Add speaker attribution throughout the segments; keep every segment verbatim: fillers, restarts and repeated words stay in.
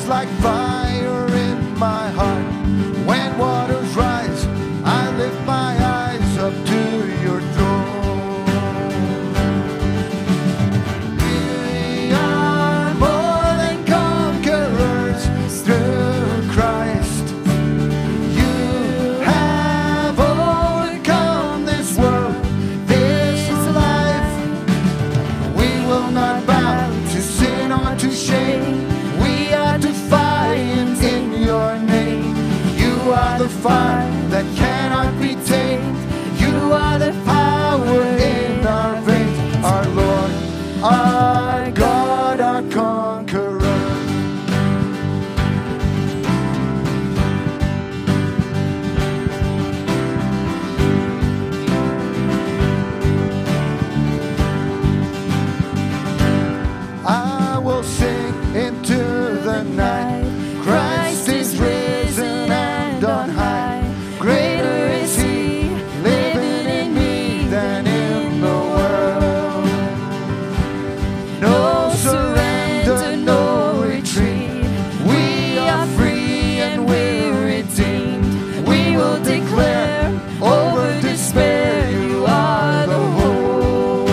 Speaker 1: There's like fire in my heart. When waters rise, I lift my eyes up to your throne. We are more than conquerors through Christ. You have overcome this world, this life. We will not bow to sin or to shame. We are defiant in your name. You are the fire that cannot be tamed. You are the power in our veins. Our Lord, our God, our conqueror. I will sing into the night. Christ is risen and on high. Greater is he living in me than in the world. No surrender, no retreat. We are free and we're redeemed. We will declare over despair, you are the whole.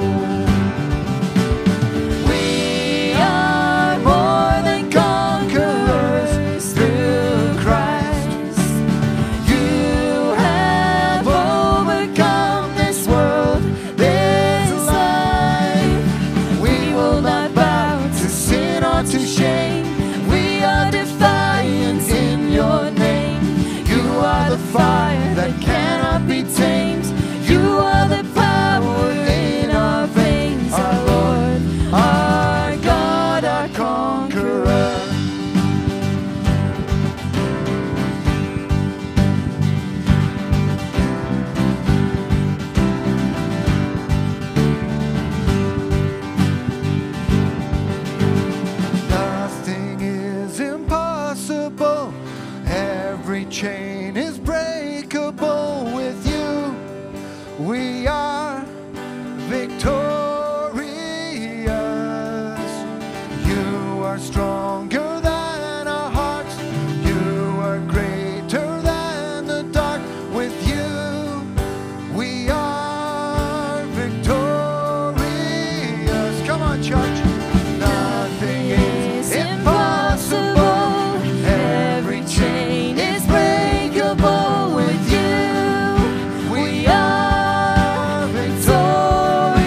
Speaker 1: We are more than conquerors through Christ. You have overcome this world, this life. We will not bow to sin or to shame. We are defiant in your name. You are the fire that cannot be tamed. You are the power in our veins. Our Lord, our God, our conqueror. Nothing is impossible. Every chain is breakable with you. We are victorious. You are stronger than our hearts. You are greater than the dark. With you, we are victorious. Come on, church. Nothing is impossible. Every chain is breakable with you. We are victorious.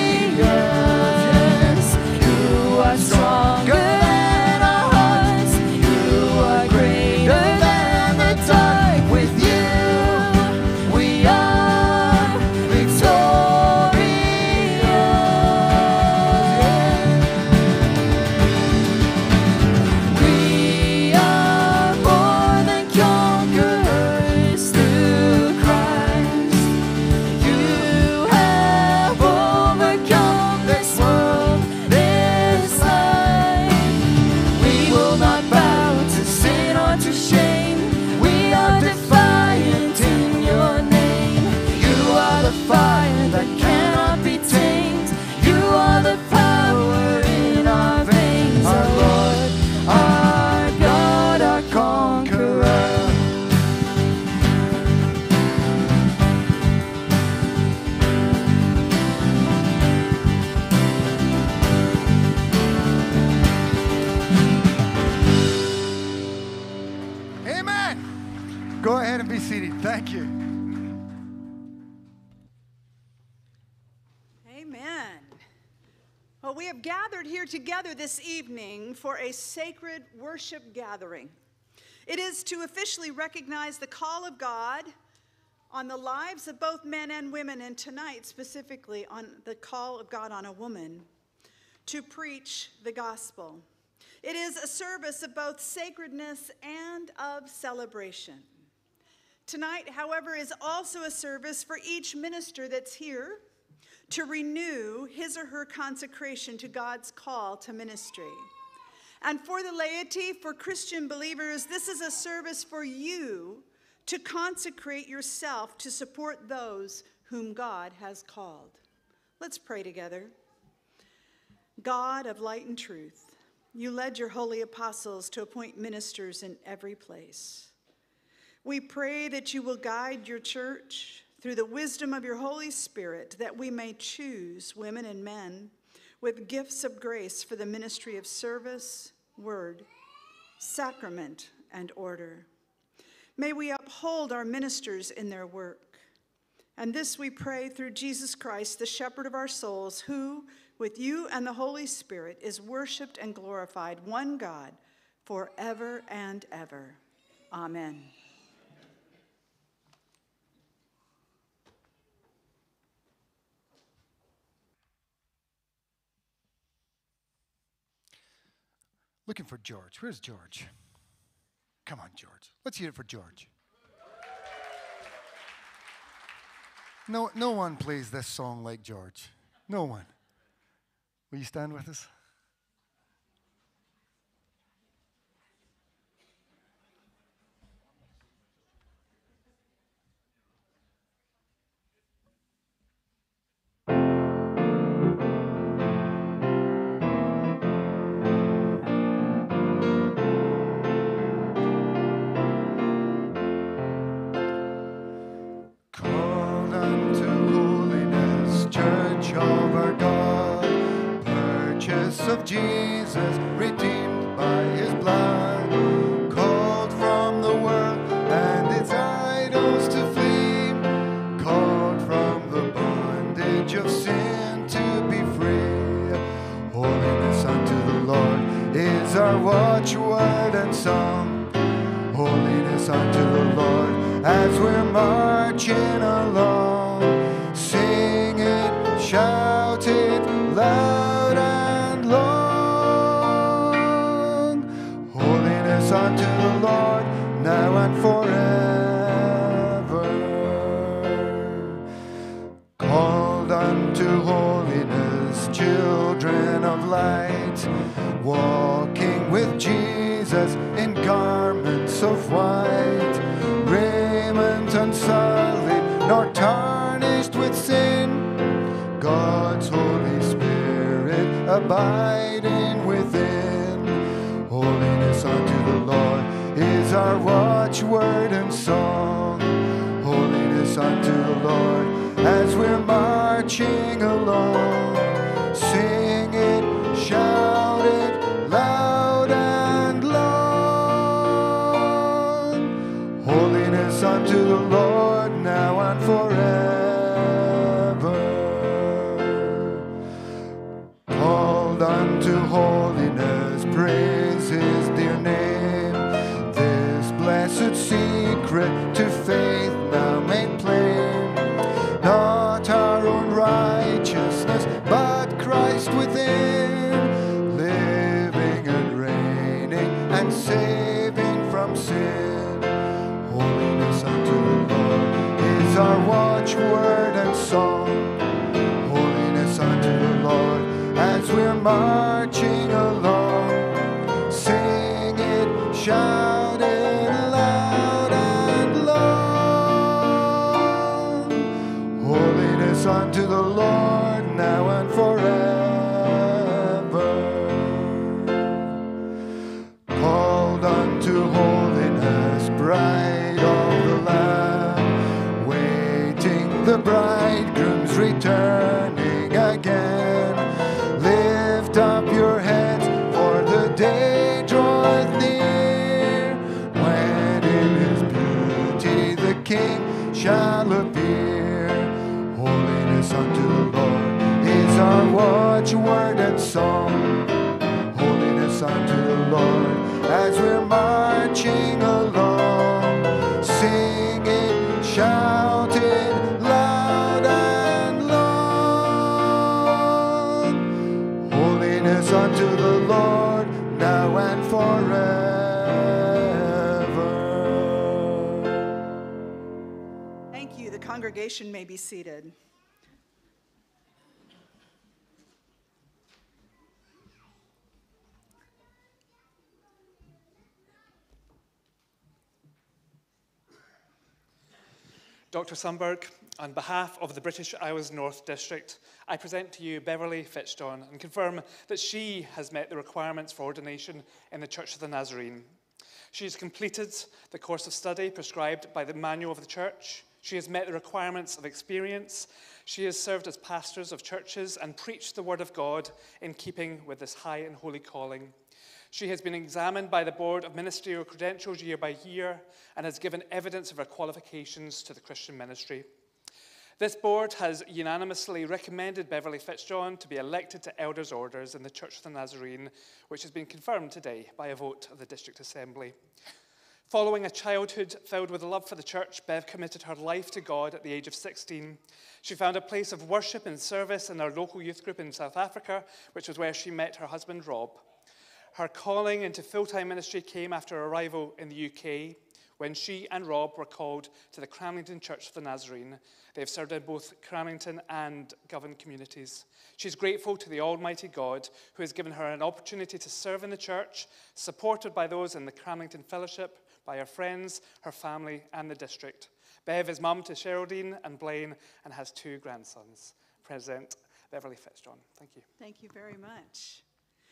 Speaker 1: You are stronger than our hearts. You are greater than the dark. With you, we are victorious. We are more than conquerors through Christ. You have overcome this world, this life. We will not bow to sin or to shame. We are defiant in your name. You are the fire that cannot be tamed. You are the power in our veins. Our Lord, our God, our conqueror. Amen. Go ahead and be seated. Thank you.
Speaker 2: Amen. Well, we have gathered here together this evening for a sacred worship gathering. It is to officially recognize the call of God on the lives of both men and women, and tonight specifically on the call of God on a woman to preach the gospel. It is a service of both sacredness and of celebration. Tonight, however, is also a service for each minister that's here to renew his or her consecration to God's call to ministry. And for the laity, for Christian believers, this is a service for you to consecrate yourself to support those whom God has called. Let's pray together. God of light and truth, You led your holy apostles to appoint ministers in every place. We pray that you will guide your church through the wisdom of your Holy Spirit, that we may choose women and men with gifts of grace for the ministry of service, word, sacrament, and order. May we uphold our ministers in their work. And this we pray through Jesus Christ, the shepherd of our souls, who, with you and the Holy Spirit, is worshiped and glorified, one God, forever and ever. Amen.
Speaker 1: Looking for George. Where's George? Come on, George. Let's hear it for George. No, no one plays this song like George. No one. Will you stand with us? Called unto holiness, church of our God, purchase of Jesus, redeemed by his blood, called from the world and its idols to flee, called from the bondage of sin to be free. Holiness unto the Lord is our watchword and song. Holiness unto the Lord as we're marching along. Sing it, shout it loud and long. Holiness unto the Lord now and forever. Called unto holiness, children of light, walking with Jesus in garments of white, raiment unsullied nor tarnished with sin, God's Holy Spirit abiding within. Holiness unto the Lord is our watchword and song. Holiness unto the Lord as we're marching along. Sing it, shout it loud and long. Holiness unto the Lord now and forever. Called unto holiness, praise his dear name. This blessed secret to faith now made plain. Not our own righteousness, but Christ within, living and reigning and saving from sin. Holiness unto the Lord is our watchword and song. Holiness unto the Lord as we're marching along. Sing it, shout it loud and long. Holiness unto the Lord now and forever. Called unto holiness, bride of the Lamb, waiting the bridegroom's returning again. Lift up your heads, for the day draweth near, when in his beauty the King shall appear. Holiness unto the Lord is our watchword and song. Holiness unto the Lord as we're marching along. Sing it, shout it loud and long. Holiness unto the Lord now and forever.
Speaker 2: Thank you. The congregation may be seated.
Speaker 3: Doctor Sundberg, On behalf of the British Isles North District, I present to you Beverly Fitzjohn and confirm that she has met the requirements for ordination in the Church of the Nazarene. She has completed the course of study prescribed by the Manual of the Church. She has met the requirements of experience. She has served as pastors of churches and preached the Word of God in keeping with this high and holy calling. She has been examined by the Board of Ministerial Credentials year by year and has given evidence of her qualifications to the Christian ministry. This board has unanimously recommended Beverly Fitzjohn to be elected to Elders' Orders in the Church of the Nazarene, which has been confirmed today by a vote of the District Assembly. Following a childhood filled with a love for the church, Bev committed her life to God at the age of sixteen. She found a place of worship and service in our local youth group in South Africa, which was where she met her husband, Rob. Her calling into full-time ministry came after her arrival in the U K, when she and Rob were called to the Cramlington Church of the Nazarene. They have served in both Cramlington and Govan communities. She's grateful to the Almighty God who has given her an opportunity to serve in the church, supported by those in the Cramlington Fellowship, by her friends, her family, and the district. Bev is mum to Geraldine and Blaine and has two grandsons. Present Beverly Fitzjohn. Thank you.
Speaker 2: Thank you very much.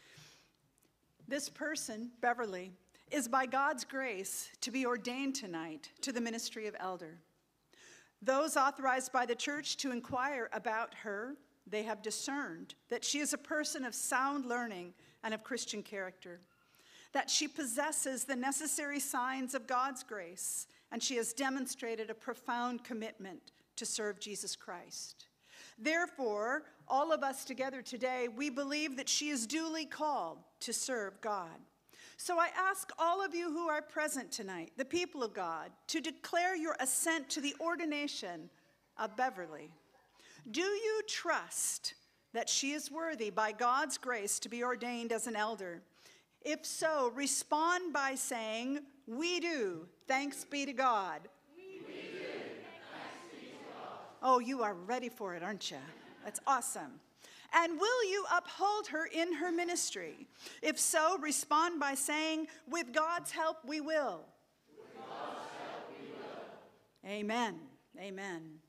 Speaker 2: This person, Beverly, is by God's grace to be ordained tonight to the ministry of elder. Those authorized by the church to inquire about her, they have discerned that she is a person of sound learning and of Christian character, that she possesses the necessary signs of God's grace, and she has demonstrated a profound commitment to serve Jesus Christ. Therefore, all of us together today, we believe that she is duly called to serve God. So I ask all of you who are present tonight, the people of God, to declare your assent to the ordination of Beverly. Do you trust that she is worthy by God's grace to be ordained as an elder? If so, respond by saying, "We do. Thanks be to God."
Speaker 4: We do. Thanks be to God.
Speaker 2: Oh, you are ready for it, aren't you? That's awesome. And will you uphold her in her ministry? If so, respond by saying, "With God's help, we will."
Speaker 4: With God's help, we will.
Speaker 2: Amen. Amen.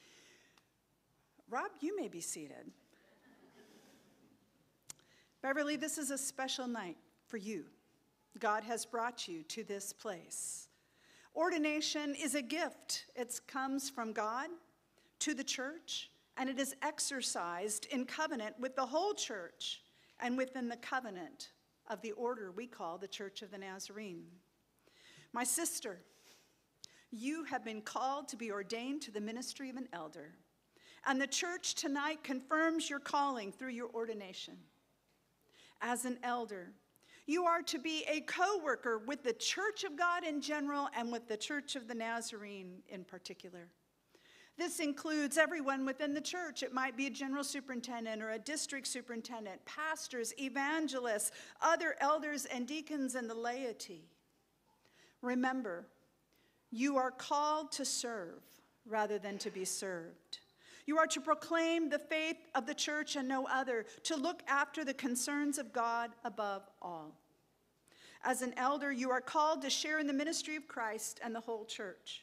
Speaker 2: Rob, you may be seated. Beverly, this is a special night for you. God has brought you to this place. Ordination is a gift. It comes from God to the church, and it is exercised in covenant with the whole church and within the covenant of the order we call the Church of the Nazarene. My sister, you have been called to be ordained to the ministry of an elder, and the church tonight confirms your calling through your ordination. As an elder, you are to be a co-worker with the Church of God in general and with the Church of the Nazarene in particular. This includes everyone within the church. It might be a general superintendent or a district superintendent, pastors, evangelists, other elders and deacons, and the laity. Remember, you are called to serve rather than to be served. You are to proclaim the faith of the church and no other, to look after the concerns of God above all. As an elder, you are called to share in the ministry of Christ and the whole church,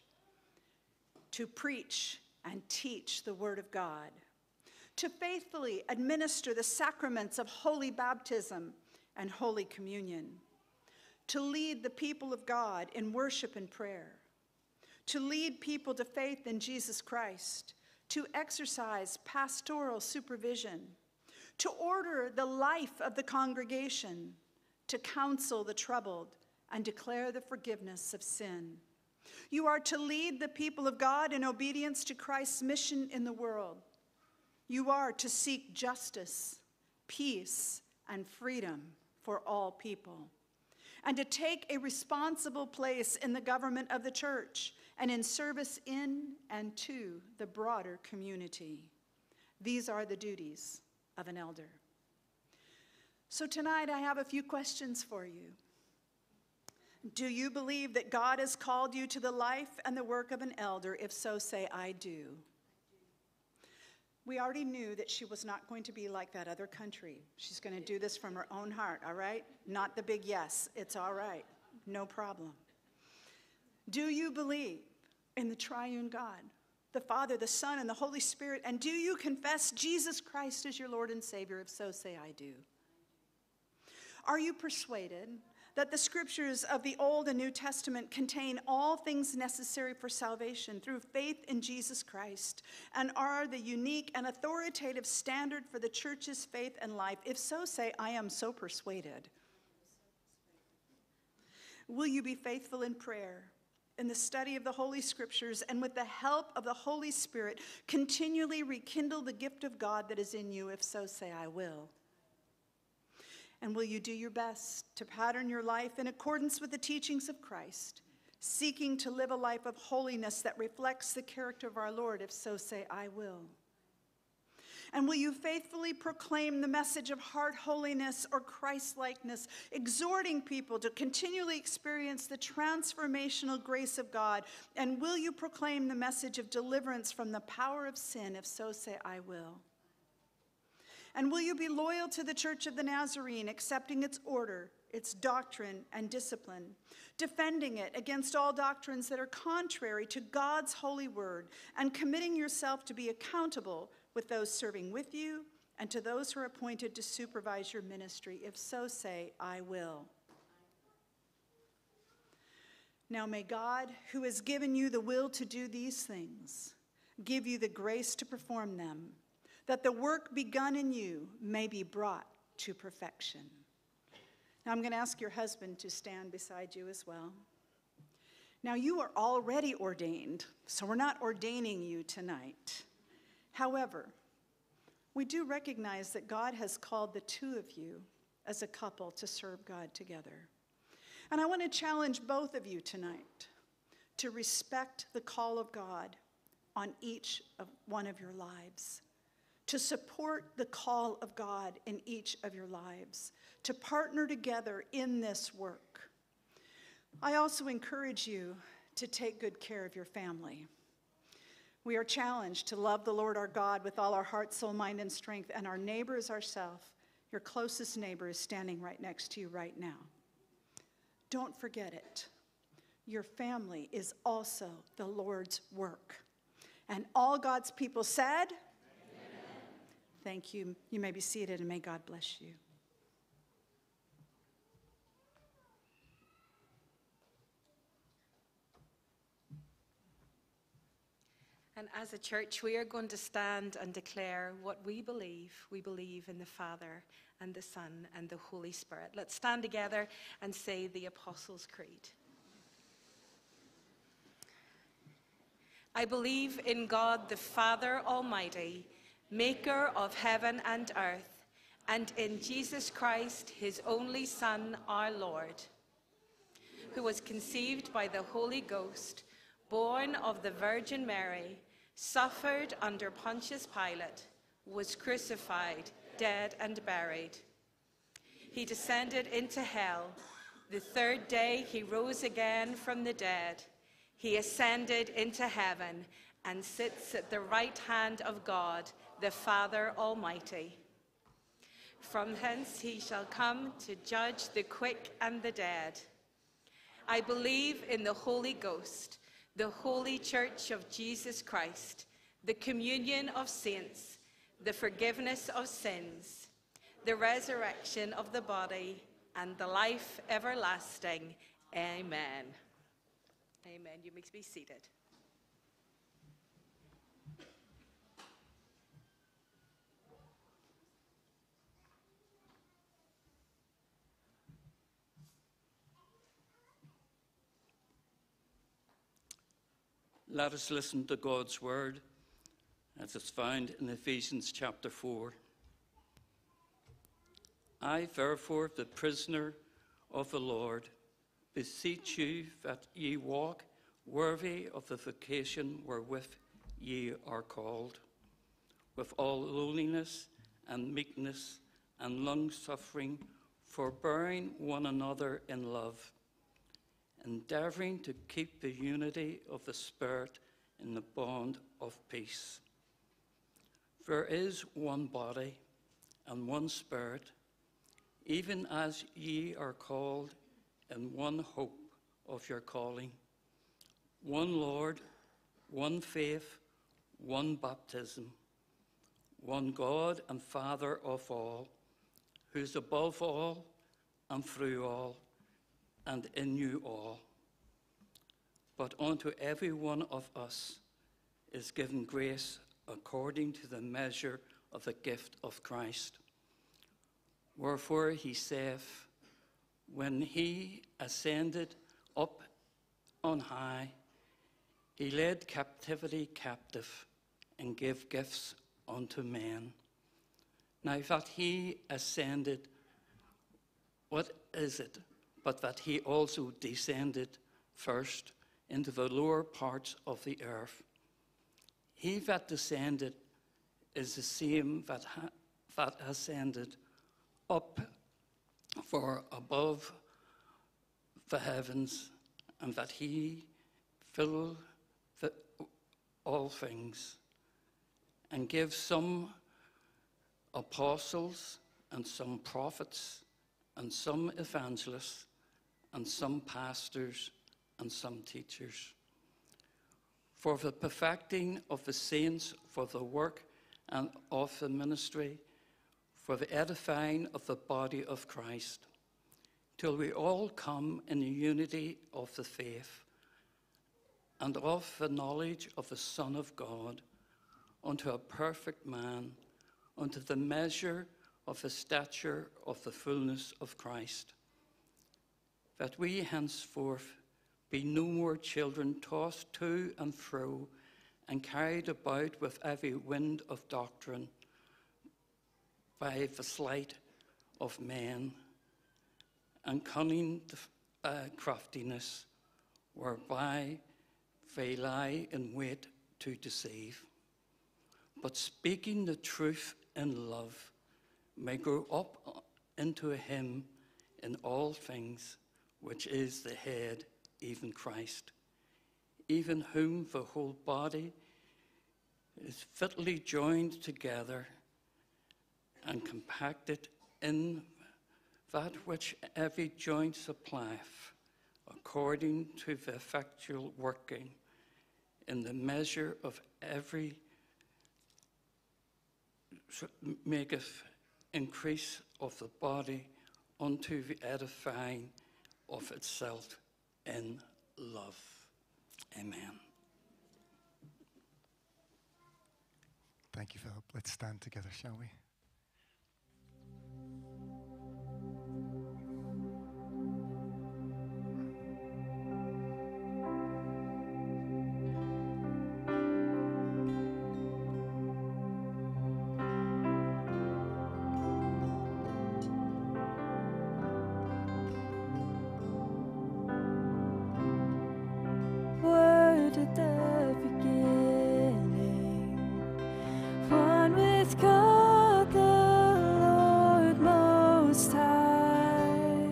Speaker 2: to preach and teach the Word of God, to faithfully administer the sacraments of holy baptism and holy communion, to lead the people of God in worship and prayer, to lead people to faith in Jesus Christ, to exercise pastoral supervision, to order the life of the congregation, to counsel the troubled and declare the forgiveness of sin. You are to lead the people of God in obedience to Christ's mission in the world. You are to seek justice, peace, and freedom for all people, and to take a responsible place in the government of the church and in service in and to the broader community. These are the duties of an elder. So tonight I have a few questions for you. Do you believe that God has called you to the life and the work of an elder? If so, say, "I do." We already knew that she was not going to be like that other country. She's going to do this from her own heart, all right? Not the big yes. It's all right. No problem. Do you believe in the triune God, the Father, the Son, and the Holy Spirit? And do you confess Jesus Christ as your Lord and Savior? If so, say, I do. Are you persuaded that the scriptures of the Old and New Testament contain all things necessary for salvation through faith in Jesus Christ and are the unique and authoritative standard for the church's faith and life? If so, say, I am so persuaded. Will you be faithful in prayer, in the study of the Holy Scriptures, and with the help of the Holy Spirit, continually rekindle the gift of God that is in you? If so, say, I will. And will you do your best to pattern your life in accordance with the teachings of Christ, seeking to live a life of holiness that reflects the character of our Lord? If so, say, I will. And will you faithfully proclaim the message of heart holiness or Christ-likeness, exhorting people to continually experience the transformational grace of God? And will you proclaim the message of deliverance from the power of sin? If so, say, I will. And will you be loyal to the Church of the Nazarene, accepting its order, its doctrine, and discipline, defending it against all doctrines that are contrary to God's holy word, and committing yourself to be accountable with those serving with you and to those who are appointed to supervise your ministry? If so, say, I will. Now may God, who has given you the will to do these things, give you the grace to perform them, that the work begun in you may be brought to perfection. Now I'm going to ask your husband to stand beside you as well. Now you are already ordained, so we're not ordaining you tonight. However, we do recognize that God has called the two of you as a couple to serve God together. And I want to challenge both of you tonight to respect the call of God on each of one of your lives, to support the call of God in each of your lives, to partner together in this work. I also encourage you to take good care of your family. We are challenged to love the Lord our God with all our heart, soul, mind, and strength, and our neighbor as ourselves. Your closest neighbor is standing right next to you right now. Don't forget it. Your family is also the Lord's work. And all God's people said, thank you. You may be seated, and may God bless you.
Speaker 5: And as a church, we are going to stand and declare what we believe. We believe in the Father and the Son and the Holy Spirit. Let's stand together and say the Apostles' Creed. I believe in God the Father Almighty, maker of heaven and earth, and in Jesus Christ, his only Son, our Lord, who was conceived by the Holy Ghost, born of the Virgin Mary, suffered under Pontius Pilate, was crucified, dead, and buried. He descended into hell. The third day he rose again from the dead. He ascended into heaven and sits at the right hand of God, the Father Almighty. From hence he shall come to judge the quick and the dead. I believe in the Holy Ghost, the holy Church of Jesus Christ, the communion of saints, the forgiveness of sins, the resurrection of the body, and the life everlasting. Amen. Amen. You may be seated.
Speaker 6: Let us listen to God's word as it's found in Ephesians chapter four. I, therefore, the prisoner of the Lord, beseech you that ye walk worthy of the vocation wherewith ye are called, with all lowliness and meekness and long-suffering, forbearing one another in love, endeavoring to keep the unity of the Spirit in the bond of peace. There is one body and one Spirit, even as ye are called in one hope of your calling, one Lord, one faith, one baptism, one God and Father of all, who is above all and through all and in you all. But unto every one of us is given grace according to the measure of the gift of Christ. Wherefore he saith, when he ascended up on high, he led captivity captive and gave gifts unto men. Now that he ascended, what is it but that he also descended first into the lower parts of the earth? He that descended is the same that, ha- that ascended up for above the heavens, and that he fill the, all things, and give some apostles, and some prophets, and some evangelists, and some pastors, and some teachers, for the perfecting of the saints, for the work and of the ministry, for the edifying of the body of Christ, till we all come in the unity of the faith and of the knowledge of the Son of God, unto a perfect man, unto the measure of the stature of the fullness of Christ, that we henceforth be no more children tossed to and fro and carried about with every wind of doctrine by the sleight of men and cunning uh, craftiness, whereby they lie in wait to deceive. But speaking the truth in love, may grow up into him in all things, which is the head, even Christ, even whom the whole body is fitly joined together and compacted in that which every joint supplieth, according to the effectual working in the measure of every, maketh increase of the body unto the edifying of itself in love. Amen.
Speaker 1: Thank you, Philip. Let's stand together, shall we?
Speaker 7: Word at the beginning, one with God the Lord Most High.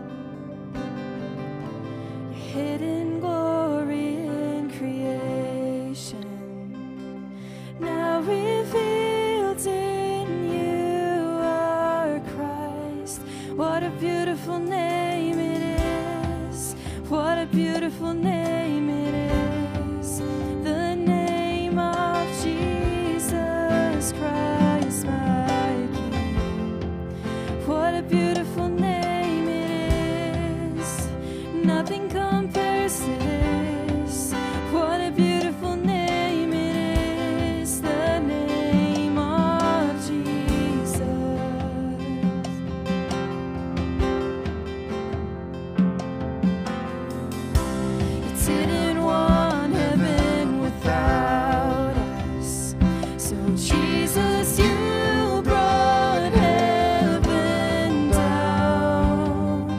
Speaker 7: Your hidden glory in creation, now revealed in you are Christ. What a beautiful name it is. What a beautiful name it is. The name of Jesus Christ, my King. What a beautiful name it is. Nothing compares to this. What a beautiful name it is. The name of Jesus. You didn't want heaven without us, so Jesus, you brought heaven down.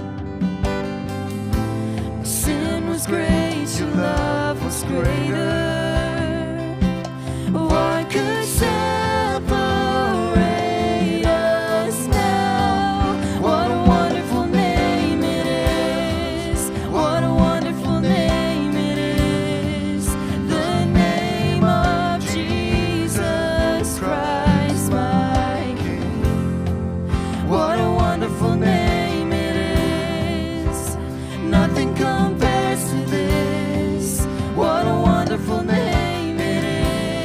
Speaker 7: My sin was great, your love was greater. What could separate us now? What a wonderful name it is. What a wonderful name it is. The name of Jesus Christ, my King. What a wonderful name it is. Nothing compares to this. What a wonderful name it is.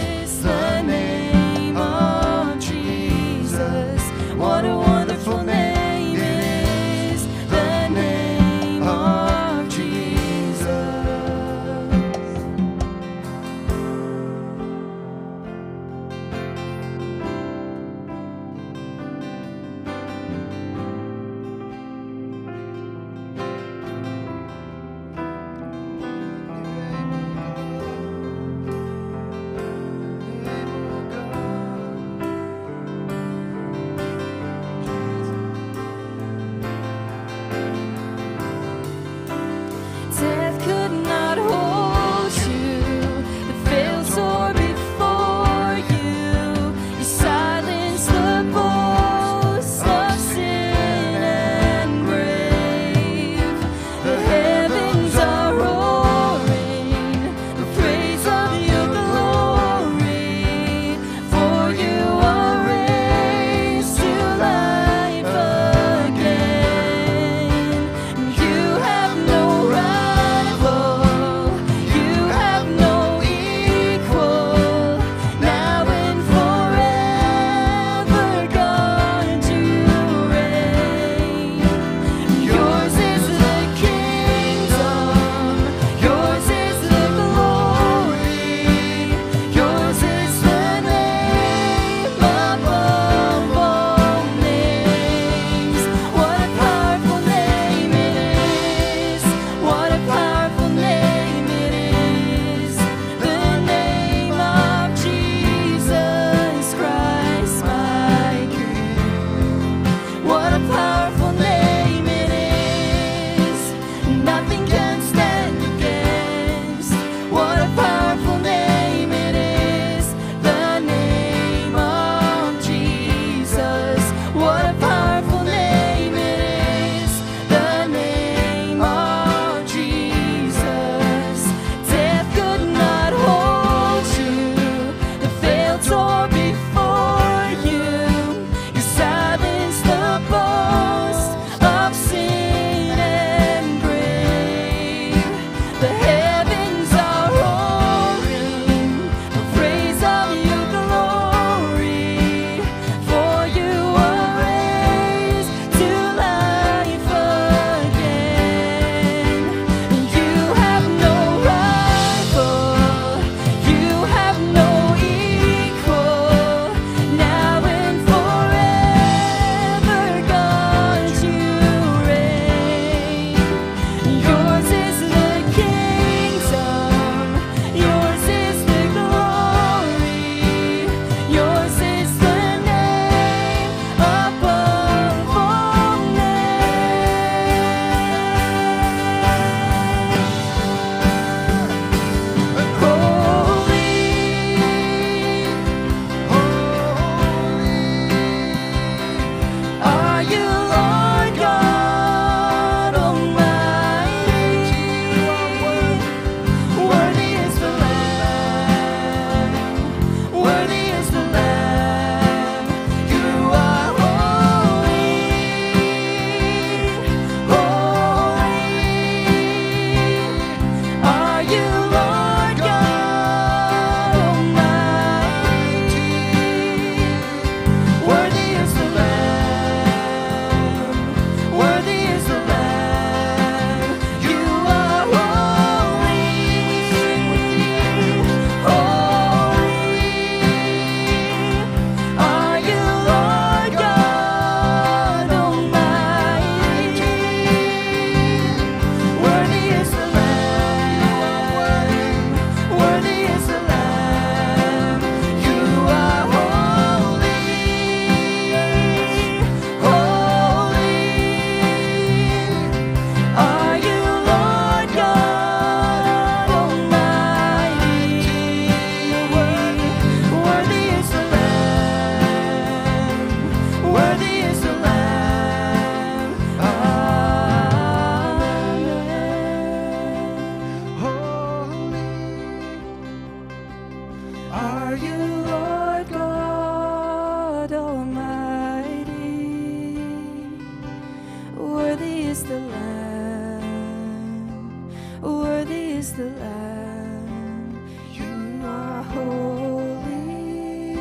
Speaker 7: is the Lamb. You are holy,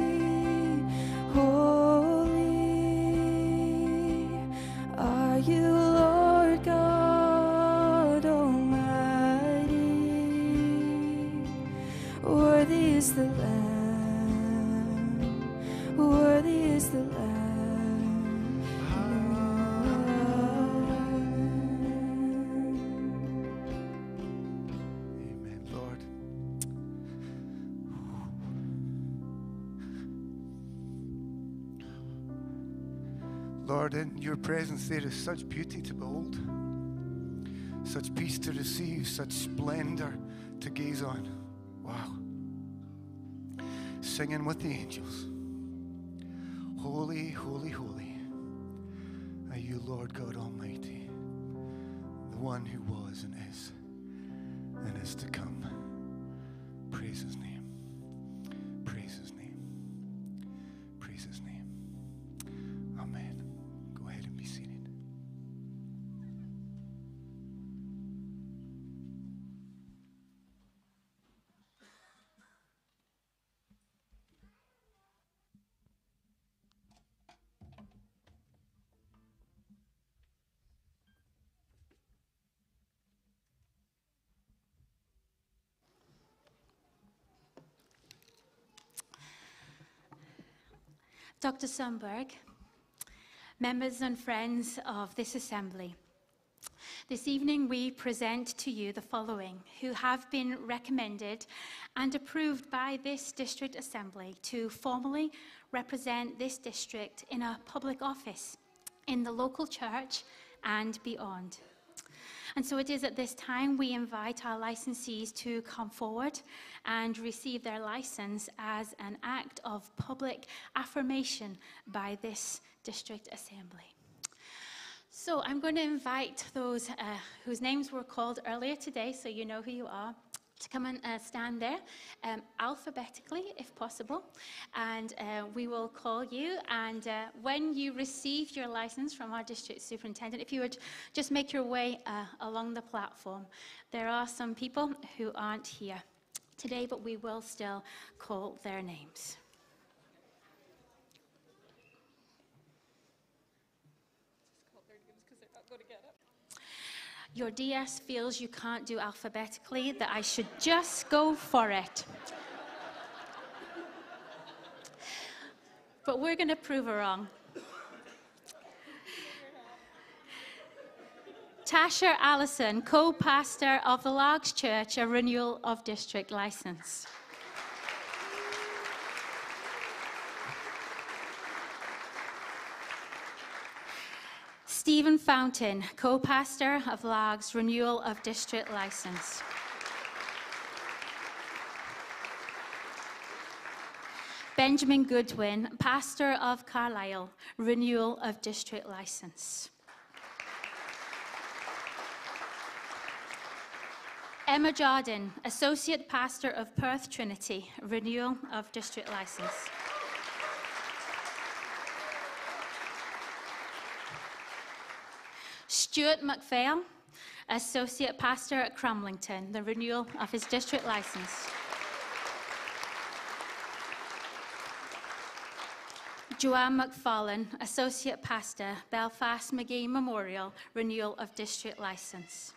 Speaker 7: holy are you, Lord God Almighty. Worthy is the Lamb, worthy is the Lamb.
Speaker 1: Amen, Lord. Lord, in your presence there is such beauty to behold, such peace to receive, such splendor to gaze on. Wow. Singing with the angels. Holy, holy, holy are you, Lord God Almighty, the one who was and is and is to come. Praise his name. Praise his name. Praise his name. Amen. Go ahead and be seated.
Speaker 8: Doctor Sundberg, members and friends of this assembly, this evening we present to you the following, who have been recommended and approved by this district assembly to formally represent this district in a public office, in the local church and beyond. And so it is at this time we invite our licensees to come forward and receive their license as an act of public affirmation by this district assembly. So I'm going to invite those uh, whose names were called earlier today, so you know who you are, to come and uh, stand there um, alphabetically, if possible, and uh, we will call you. And uh, when you receive your license from our district superintendent, if you would just make your way uh, along the platform. There are some people who aren't here today, but we will still call their names. Your D S feels you can't do alphabetically, that I should just go for it. But we're going to prove her wrong. Tasha Allison, co-pastor of the Largs Church, a renewal of district license. Stephen Fountain, co-pastor of Largs, renewal of district license. Benjamin Goodwin, pastor of Carlisle, renewal of district license. Emma Jardine, associate pastor of Perth Trinity, renewal of district license. Stuart McPhail, associate pastor at Crumlington, the renewal of his district license. Joanne McFarlane, associate pastor, Belfast McGee Memorial, renewal of district license.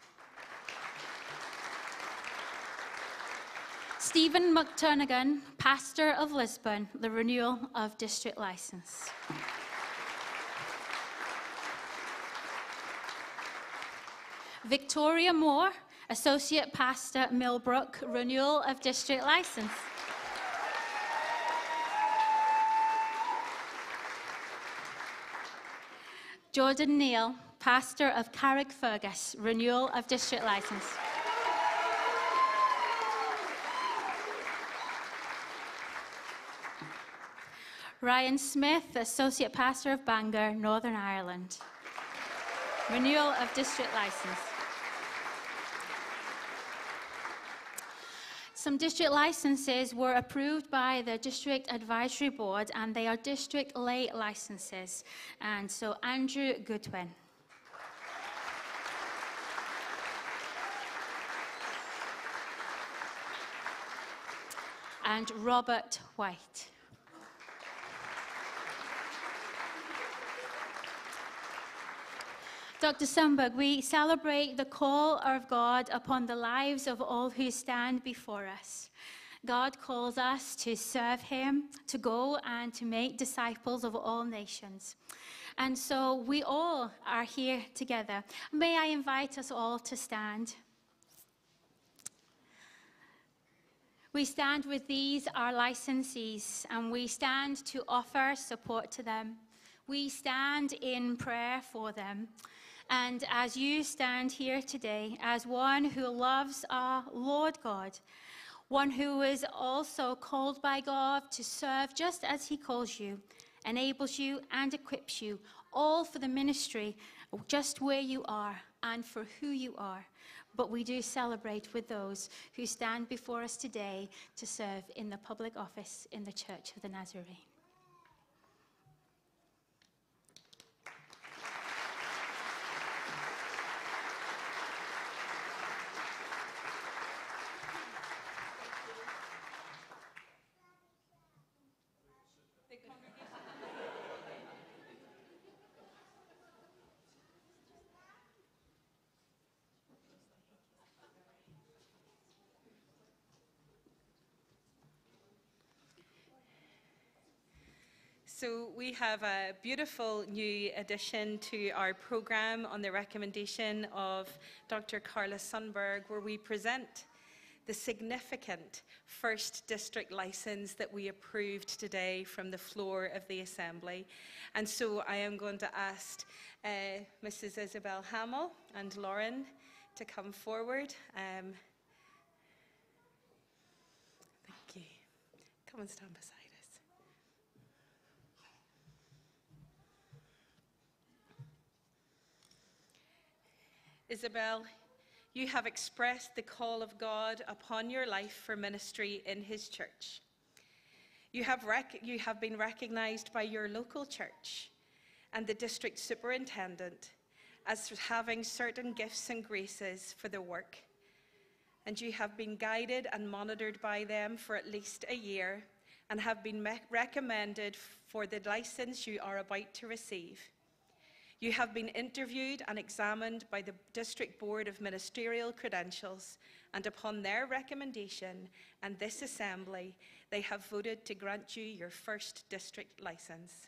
Speaker 8: Stephen McTurnigan, pastor of Lisbon, the renewal of district license. Victoria Moore, associate pastor, Millbrook, renewal of district license. Jordan Neal, pastor of Carrickfergus, renewal of district license. Ryan Smith, associate pastor of Bangor, Northern Ireland, renewal of district license. Some district licenses were approved by the District Advisory Board, and they are district lay licenses. And so Andrew Goodwin. and Robert White. Doctor Sundberg, we celebrate the call of God upon the lives of all who stand before us. God calls us to serve him, to go and to make disciples of all nations. And so we all are here together. May I invite us all to stand? We stand with these, our licensees, and we stand to offer support to them. We stand in prayer for them. And as you stand here today, as one who loves our Lord God, one who is also called by God to serve just as he calls you, enables you and equips you, all for the ministry, just where you are and for who you are. But we do celebrate with those who stand before us today to serve in the public office in the Church of the Nazarene.
Speaker 5: So we have a beautiful new addition to our programme on the recommendation of Doctor Carla Sundberg, where we present the significant first district licence that we approved today from the floor of the Assembly. And so I am going to ask uh, Missus Isabel Hamill and Lauren to come forward. Um, thank you. Come and stand beside us. Isabel, you have expressed the call of God upon your life for ministry in his church. You have, rec- you have been recognized by your local church and the district superintendent as having certain gifts and graces for the work. And you have been guided and monitored by them for at least a year and have been me- recommended for the license you are about to receive. You have been interviewed and examined by the District Board of Ministerial Credentials, and upon their recommendation and this Assembly, they have voted to grant you your first district licence.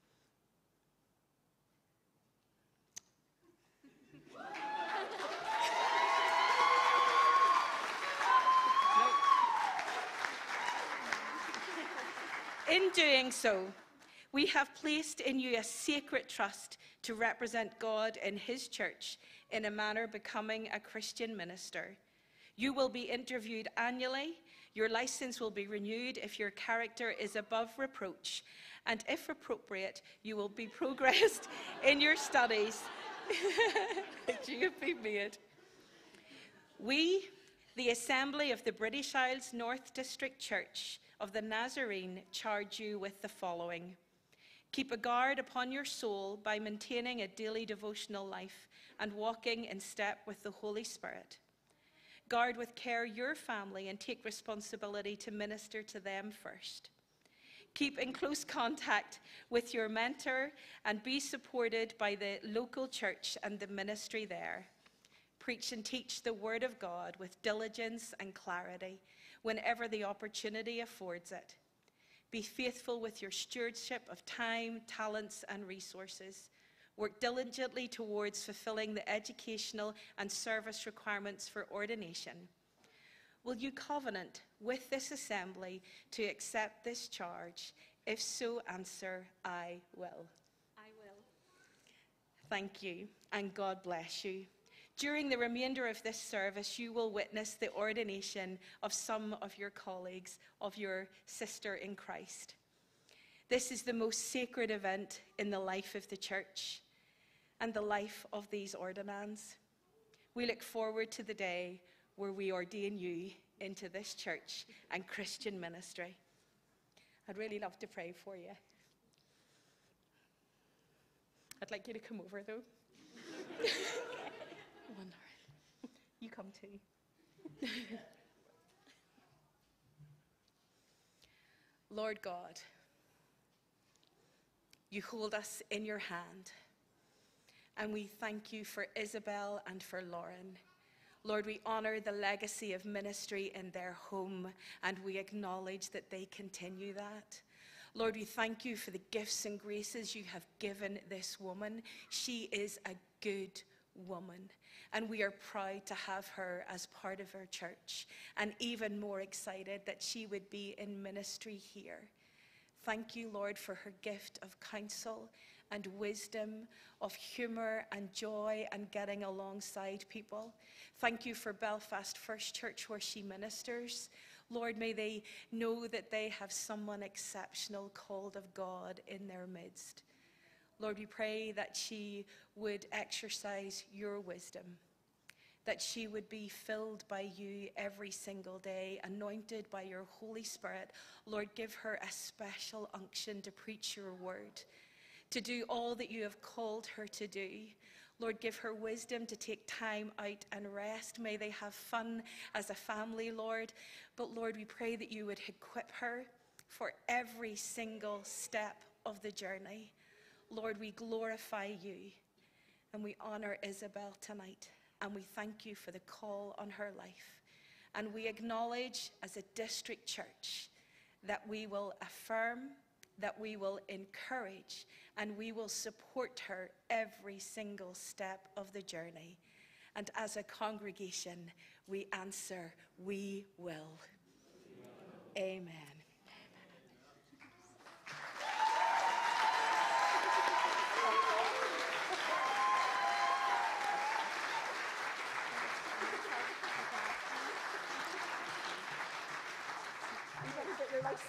Speaker 5: In doing so, we have placed in you a sacred trust to represent God in his church in a manner becoming a Christian minister. You will be interviewed annually. Your license will be renewed if your character is above reproach. And if appropriate, you will be progressed in your studies that you have been made. We, the Assembly of the British Isles North District Church of the Nazarene, charge you with the following. Keep a guard upon your soul by maintaining a daily devotional life and walking in step with the Holy Spirit. Guard with care your family and take responsibility to minister to them first. Keep in close contact with your mentor and be supported by the local church and the ministry there. Preach and teach the Word of God with diligence and clarity whenever the opportunity affords it. Be faithful with your stewardship of time, talents, and resources. Work diligently towards fulfilling the educational and service requirements for ordination. Will you covenant with this Assembly to accept this charge? If so, answer, I will.
Speaker 8: I will.
Speaker 5: Thank you, and God bless you. During the remainder of this service, you will witness the ordination of some of your colleagues, of your sister in Christ. This is the most sacred event in the life of the church and the life of these ordinands. We look forward to the day where we ordain you into this church and Christian ministry. I'd really love to pray for you. I'd like you to come over, though. One hour. You come too. Lord God, you hold us in your hand, and we thank you for Isabel and for Lauren. Lord, we honor the legacy of ministry in their home, and we acknowledge that they continue that. Lord, we thank you for the gifts and graces you have given this woman. She is a good woman, and we are proud to have her as part of our church, and even more excited that she would be in ministry here. Thank you, Lord, for her gift of counsel and wisdom, of humor and joy and getting alongside people. Thank you for Belfast First Church, where she ministers. Lord, may they know that they have someone exceptional called of God in their midst. Lord, we pray that she would exercise your wisdom, that she would be filled by you every single day, anointed by your Holy Spirit. Lord, give her a special unction to preach your word, to do all that you have called her to do. Lord, give her wisdom to take time out and rest. May they have fun as a family, Lord. But Lord, we pray that you would equip her for every single step of the journey. Lord, we glorify you, and we honor Isabel tonight, and we thank you for the call on her life. And we acknowledge as a district church that we will affirm, that we will encourage, and we will support her every single step of the journey. And as a congregation, we answer, we will. We will. Amen. You better get your license.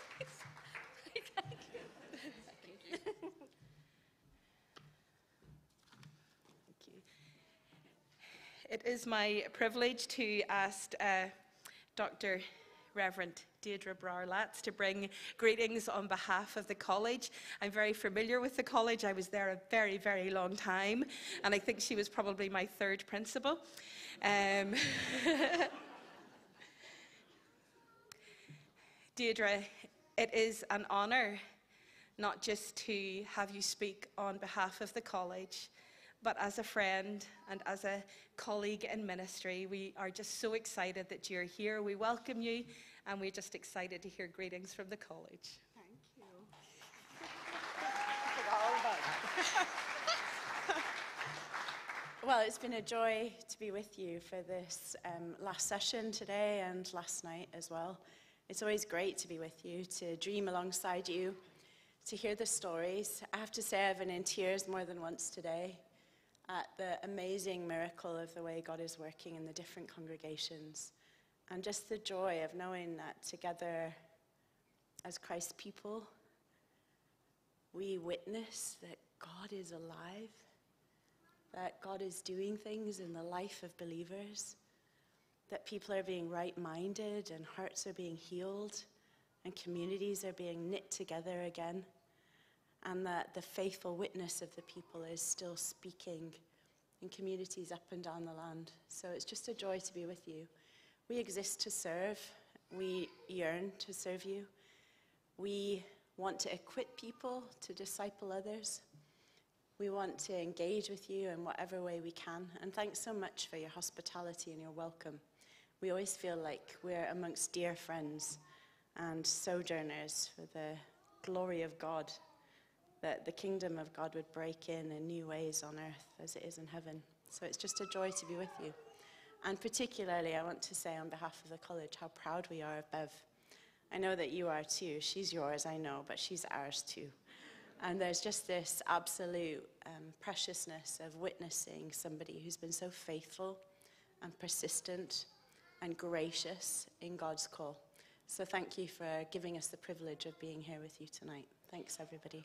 Speaker 5: It is my privilege to ask uh, Doctor Reverend Deirdre Brar-Latz to bring greetings on behalf of the college. I'm very familiar with the college. I was there a very, very long time, and I think she was probably my third principal. Um, Deirdre, it is an honour not just to have you speak on behalf of the college, but as a friend and as a colleague in ministry. We are just so excited that you're here. We welcome you, and we're just excited to hear greetings from the college.
Speaker 9: Thank you. Well, it's been a joy to be with you for this um, last session today and last night as well. It's always great to be with you, to dream alongside you, to hear the stories. I have to say I've been in tears more than once today at the amazing miracle of the way God is working in the different congregations, and just the joy of knowing that together as Christ's people, we witness that God is alive, that God is doing things in the life of believers, that people are being right-minded and hearts are being healed and communities are being knit together again, and that the faithful witness of the people is still speaking in communities up and down the land. So it's just a joy to be with you. We exist to serve. We yearn to serve you. We want to equip people to disciple others. We want to engage with you in whatever way we can. And thanks so much for your hospitality and your welcome. We always feel like we're amongst dear friends and sojourners for the glory of God, that the kingdom of God would break in in new ways on earth as it is in heaven. So it's just a joy to be with you. And particularly, I want to say on behalf of the college how proud we are of Bev. I know that you are too. She's yours, I know, but she's ours too. And there's just this absolute um, preciousness of witnessing somebody who's been so faithful and persistent and gracious in God's call. So thank you for giving us the privilege of being here with you tonight. Thanks, everybody.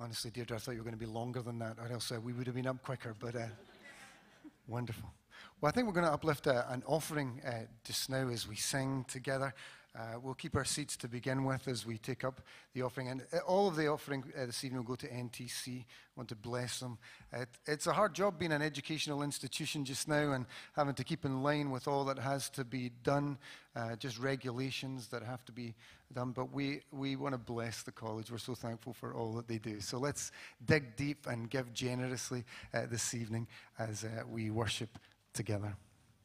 Speaker 1: Honestly, Deirdre, I thought you were going to be longer than that, or else uh, we would have been up quicker, but uh, wonderful. Well, I think we're going to uplift uh, an offering uh, just now as we sing together. Uh, we'll keep our seats to begin with as we take up the offering. And uh, all of the offering uh, this evening will go to N T C. I want to bless them. Uh, it's a hard job being an educational institution just now and having to keep in line with all that has to be done, uh, just regulations that have to be done. But we, we want to bless the college. We're so thankful for all that they do. So let's dig deep and give generously uh, this evening as uh, we worship together.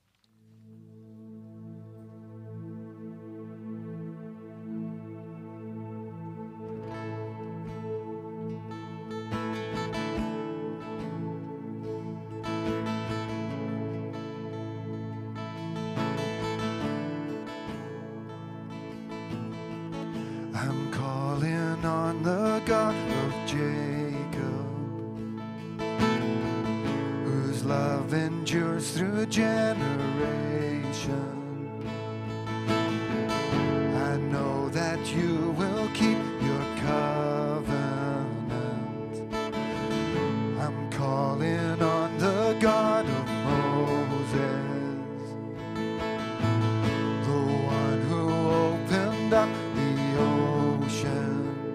Speaker 1: I'm calling on the God of Jacob, whose love endures through generation. I know that you will keep your covenant. I'm calling on the God of Moses, the one who opened up the ocean.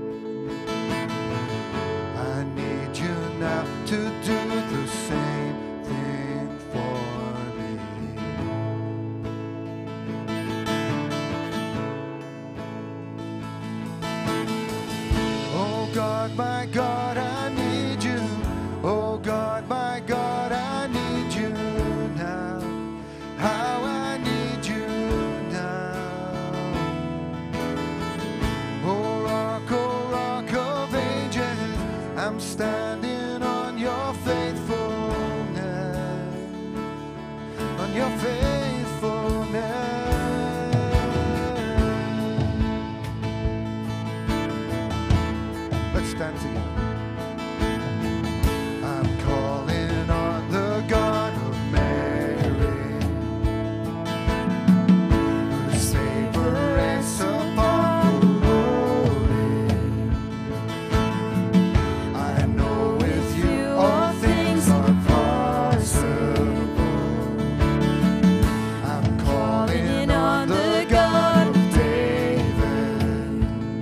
Speaker 1: I need you now to do the same thing for me. Oh God, my God, I need you. Oh God, my God, I need you now. How I need you now. Oh rock, oh rock of ages, I'm standing on your faithfulness, on your faithfulness. Let's stand together. I'm calling on the God of Mary, whose favor rests upon the lowly. I know with you all things are possible. I'm calling on the God of David,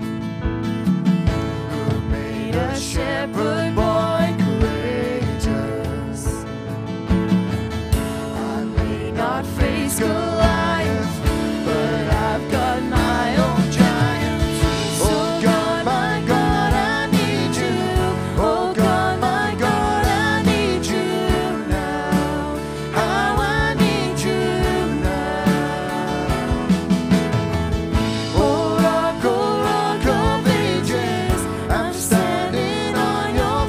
Speaker 1: who made a shepherd boy courageous. I may not face Goliath, but I've got my own giants. Oh God, my God, I need you. Oh God, my God, I need you now. How I need you now. Oh rock, oh rock of ages, I'm standing on your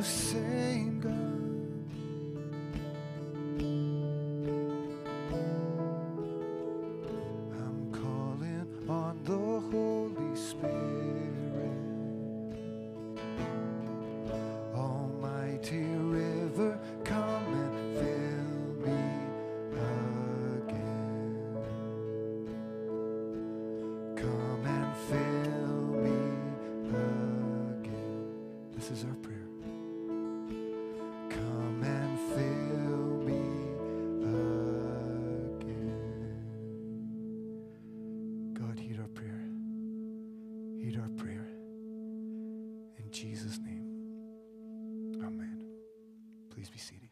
Speaker 1: same God. I'm calling on the Holy Spirit, almighty river, come and fill me again. Come and fill me again. This is our prayer. Come and fill me again. God, heed our prayer. Heed our prayer. In Jesus' name, amen. Please be seated.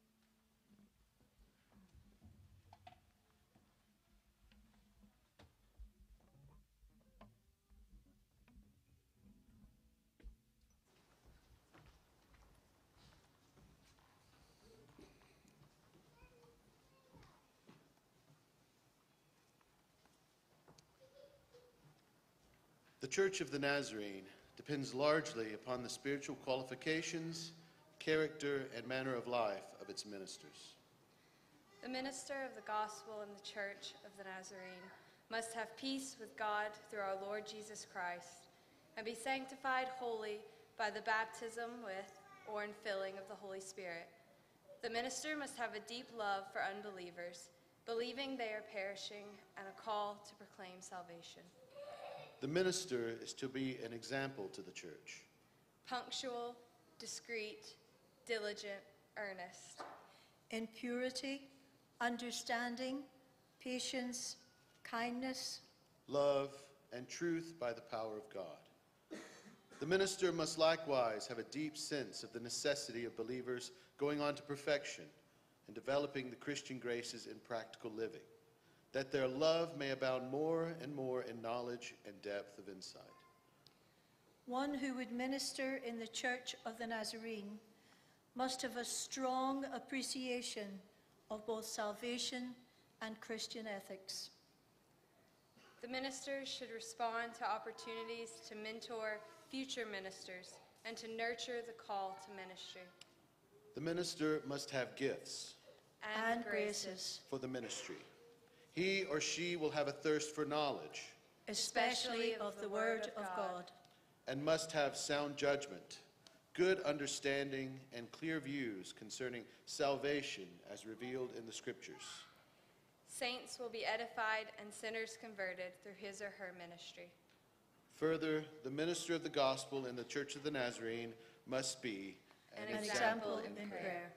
Speaker 10: The Church of the Nazarene depends largely upon the spiritual qualifications, character, and manner of life of its ministers.
Speaker 11: The minister of the gospel in the Church of the Nazarene must have peace with God through our Lord Jesus Christ and be sanctified wholly by the baptism with or infilling of the Holy Spirit. The minister must have a deep love for unbelievers, believing they are perishing, and a call to proclaim salvation.
Speaker 10: The minister is to be an example to the church.
Speaker 11: Punctual, discreet, diligent, earnest.
Speaker 12: In purity, understanding, patience, kindness,
Speaker 10: love, and truth by the power of God. The minister must likewise have a deep sense of the necessity of believers going on to perfection and developing the Christian graces in practical living, that their love may abound more and more in knowledge and depth of insight.
Speaker 12: One who would minister in the Church of the Nazarene must have a strong appreciation of both salvation and Christian ethics.
Speaker 11: The ministers should respond to opportunities to mentor future ministers and to nurture the call to ministry.
Speaker 10: The minister must have gifts
Speaker 11: and,
Speaker 12: and graces
Speaker 10: for the ministry. He or she will have a thirst for knowledge,
Speaker 12: especially of the Word of God,
Speaker 10: and must have sound judgment, good understanding, and clear views concerning salvation as revealed in the Scriptures.
Speaker 11: Saints will be edified and sinners converted through his or her ministry.
Speaker 10: Further, the minister of the gospel in the Church of the Nazarene must be
Speaker 11: an,
Speaker 12: an
Speaker 11: example,
Speaker 12: example in, in prayer. prayer.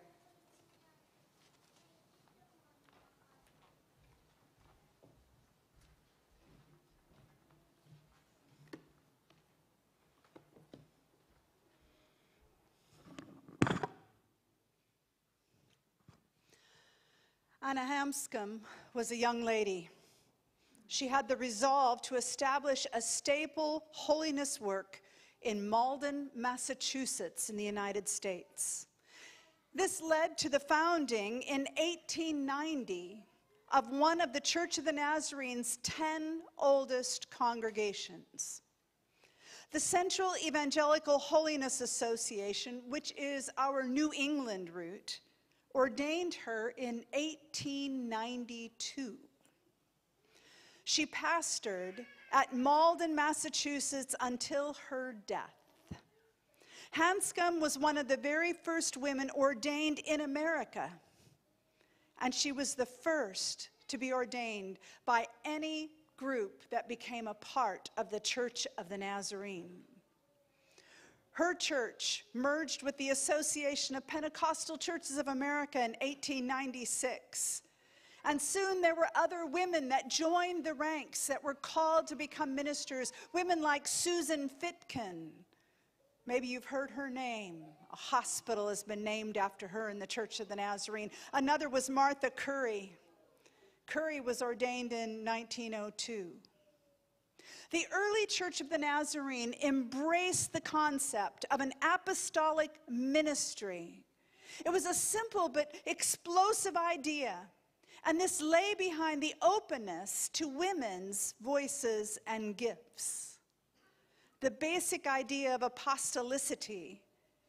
Speaker 2: Anna Hanscom was a young lady. She had the resolve to establish a staple holiness work in Malden, Massachusetts, in the United States. This led to the founding in eighteen ninety of one of the Church of the Nazarene's ten oldest congregations. The Central Evangelical Holiness Association, which is our New England root, ordained her in eighteen ninety-two. She pastored at Malden, Massachusetts until her death. Hanscom was one of the very first women ordained in America, and she was the first to be ordained by any group that became a part of the Church of the Nazarene. Her church merged with the Association of Pentecostal Churches of America in eighteen ninety-six. And soon there were other women that joined the ranks that were called to become ministers. Women like Susan Fitkin. Maybe you've heard her name. A hospital has been named after her in the Church of the Nazarene. Another was Martha Curry. Curry was ordained in nineteen oh two. The early Church of the Nazarene embraced the concept of an apostolic ministry. It was a simple but explosive idea, and this lay behind the openness to women's voices and gifts. The basic idea of apostolicity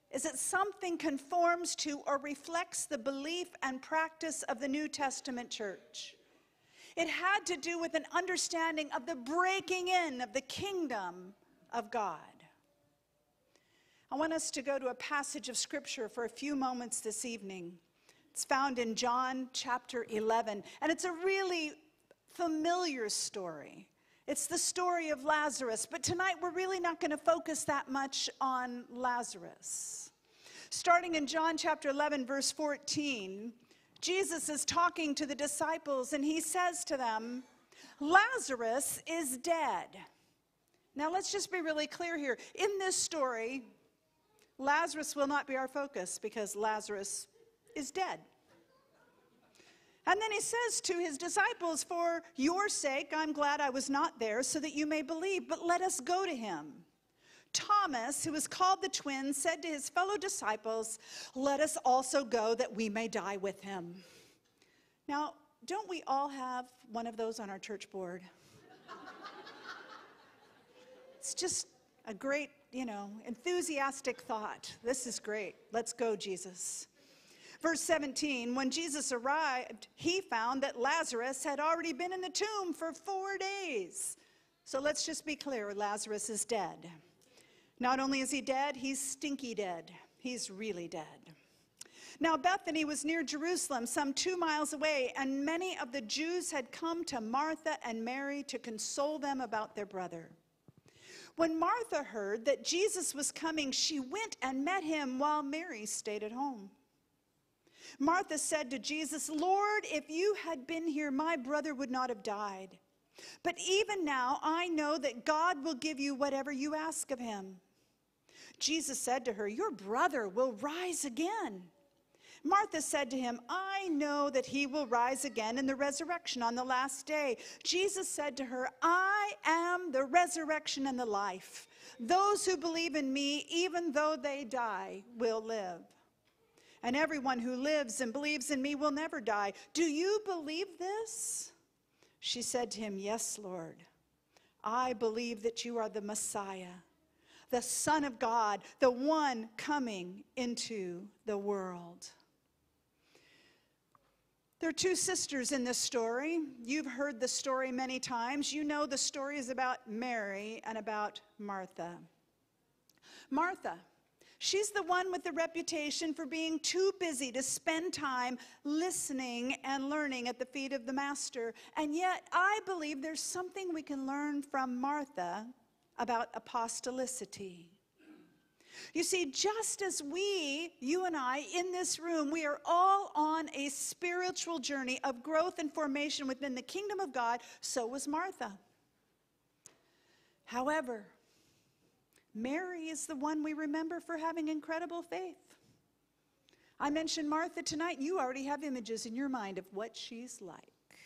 Speaker 2: is that something conforms to or reflects the belief and practice of the New Testament church. It had to do with an understanding of the breaking in of the kingdom of God. I want us to go to a passage of scripture for a few moments this evening. It's found in John chapter eleven, and it's a really familiar story. It's the story of Lazarus, but tonight we're really not going to focus that much on Lazarus. Starting in John chapter eleven, verse fourteen, Jesus is talking to the disciples, and he says to them, Lazarus is dead. Now let's just be really clear here. In this story, Lazarus will not be our focus because Lazarus is dead. And then he says to his disciples, for your sake, I'm glad I was not there so that you may believe, but let us go to him. Thomas, who is called the twin, said to his fellow disciples, let us also go that we may die with him. Now, don't we all have one of those on our church board? It's just a great, you know, enthusiastic thought. This is great. Let's go, Jesus. Verse seventeen, when Jesus arrived, he found that Lazarus had already been in the tomb for four days. So let's just be clear, Lazarus is dead. Not only is he dead, he's stinky dead. He's really dead. Now Bethany was near Jerusalem, some two miles away, and many of the Jews had come to Martha and Mary to console them about their brother. When Martha heard that Jesus was coming, she went and met him while Mary stayed at home. Martha said to Jesus, Lord, if you had been here, my brother would not have died. But even now I know that God will give you whatever you ask of him. Jesus said to her, your brother will rise again. Martha said to him, I know that he will rise again in the resurrection on the last day. Jesus said to her, I am the resurrection and the life. Those who believe in me, even though they die, will live. And everyone who lives and believes in me will never die. Do you believe this? She said to him, yes, Lord. I believe that you are the Messiah, the Son of God, the one coming into the world. There are two sisters in this story. You've heard the story many times. You know the story is about Mary and about Martha. Martha, she's the one with the reputation for being too busy to spend time listening and learning at the feet of the Master. And yet, I believe there's something we can learn from Martha about apostolicity. You see, just as we, you and I, in this room, we are all on a spiritual journey of growth and formation within the kingdom of God, so was Martha. However, Mary is the one we remember for having incredible faith. I mentioned Martha tonight. You already have images in your mind of what she's like.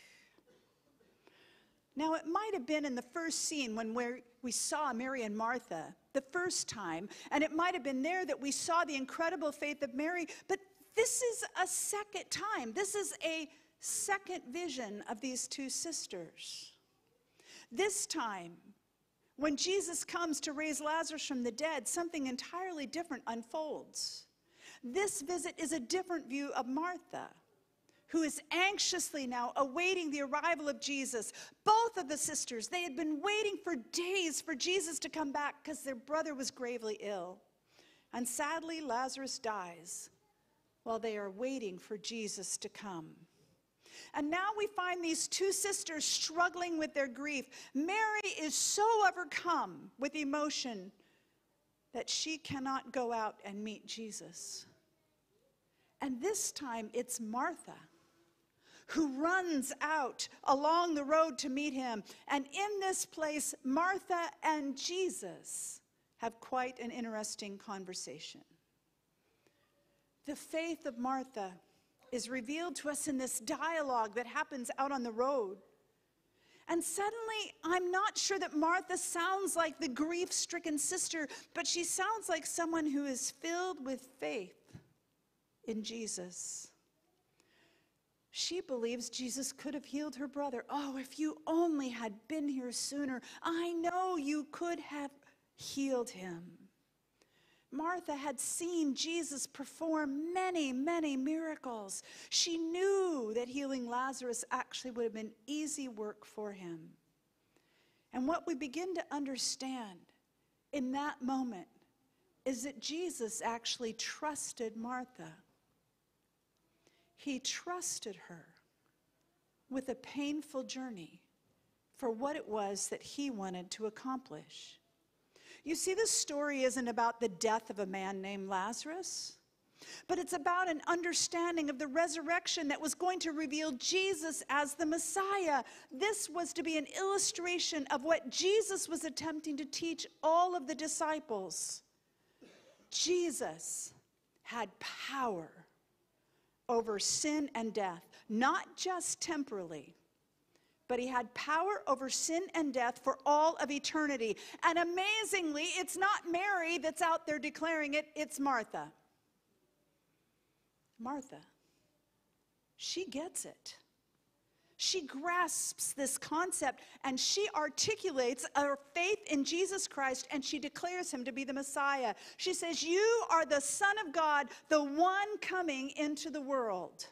Speaker 2: Now, it might have been in the first scene when we're, we saw Mary and Martha the first time, and it might have been there that we saw the incredible faith of Mary, but this is a second time. This is a second vision of these two sisters. This time, when Jesus comes to raise Lazarus from the dead, something entirely different unfolds. This visit is a different view of Martha, who is anxiously now awaiting the arrival of Jesus. Both of the sisters, they had been waiting for days for Jesus to come back because their brother was gravely ill. And sadly, Lazarus dies while they are waiting for Jesus to come. And now we find these two sisters struggling with their grief. Mary is so overcome with emotion that she cannot go out and meet Jesus. And this time it's Martha who runs out along the road to meet him. And in this place, Martha and Jesus have quite an interesting conversation. The faith of Martha is revealed to us in this dialogue that happens out on the road. And suddenly, I'm not sure that Martha sounds like the grief-stricken sister, but she sounds like someone who is filled with faith in Jesus. She believes Jesus could have healed her brother. Oh, if you only had been here sooner, I know you could have healed him. Martha had seen Jesus perform many, many miracles. She knew that healing Lazarus actually would have been easy work for him. And what we begin to understand in that moment is that Jesus actually trusted Martha. He trusted her with a painful journey for what it was that he wanted to accomplish. You see, this story isn't about the death of a man named Lazarus, but it's about an understanding of the resurrection that was going to reveal Jesus as the Messiah. This was to be an illustration of what Jesus was attempting to teach all of the disciples. Jesus had power over sin and death, not just temporally, but he had power over sin and death for all of eternity. And amazingly, it's not Mary that's out there declaring it, it's Martha. Martha, she gets it. She grasps this concept and she articulates her faith in Jesus Christ and she declares him to be the Messiah. She says, "You are the Son of God, the one coming into the world."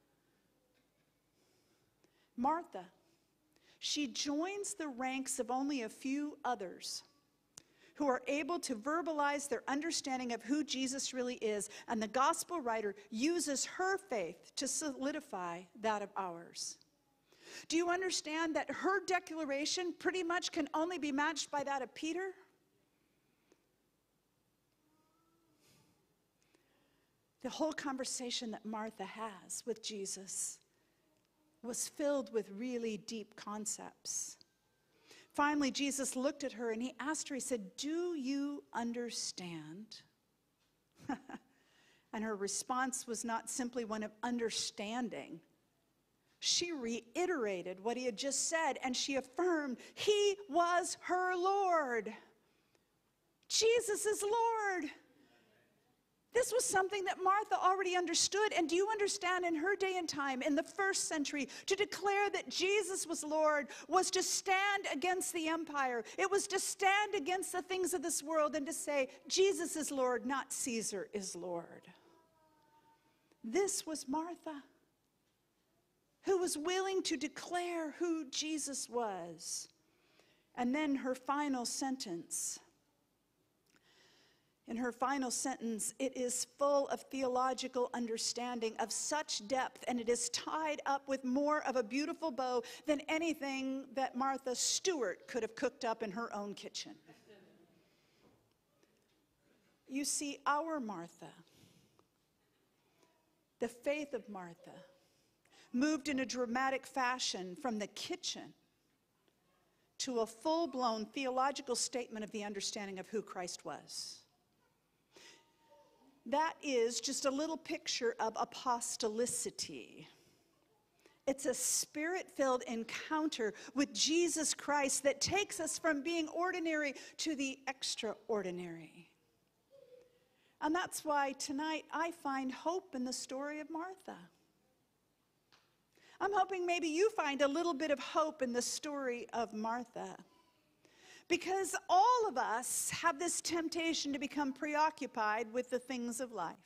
Speaker 2: Martha, she joins the ranks of only a few others who are able to verbalize their understanding of who Jesus really is. And the gospel writer uses her faith to solidify that of ours. Do you understand that her declaration pretty much can only be matched by that of Peter? The whole conversation that Martha has with Jesus was filled with really deep concepts. Finally, Jesus looked at her and he asked her, he said, "Do you understand?" And her response was not simply one of understanding. She reiterated what he had just said, and she affirmed he was her Lord. Jesus is Lord. This was something that Martha already understood. And do you understand, in her day and time, in the first century, to declare that Jesus was Lord was to stand against the empire. It was to stand against the things of this world and to say, Jesus is Lord, not Caesar is Lord. This was Martha, who was willing to declare who Jesus was. And then her final sentence. In her final sentence, it is full of theological understanding of such depth, and it is tied up with more of a beautiful bow than anything that Martha Stewart could have cooked up in her own kitchen. You see, our Martha, the faith of Martha, moved in a dramatic fashion from the kitchen to a full-blown theological statement of the understanding of who Christ was. That is just a little picture of apostolicity. It's a spirit-filled encounter with Jesus Christ that takes us from being ordinary to the extraordinary. And that's why tonight I find hope in the story of Martha. I'm hoping maybe you find a little bit of hope in the story of Martha. Because all of us have this temptation to become preoccupied with the things of life.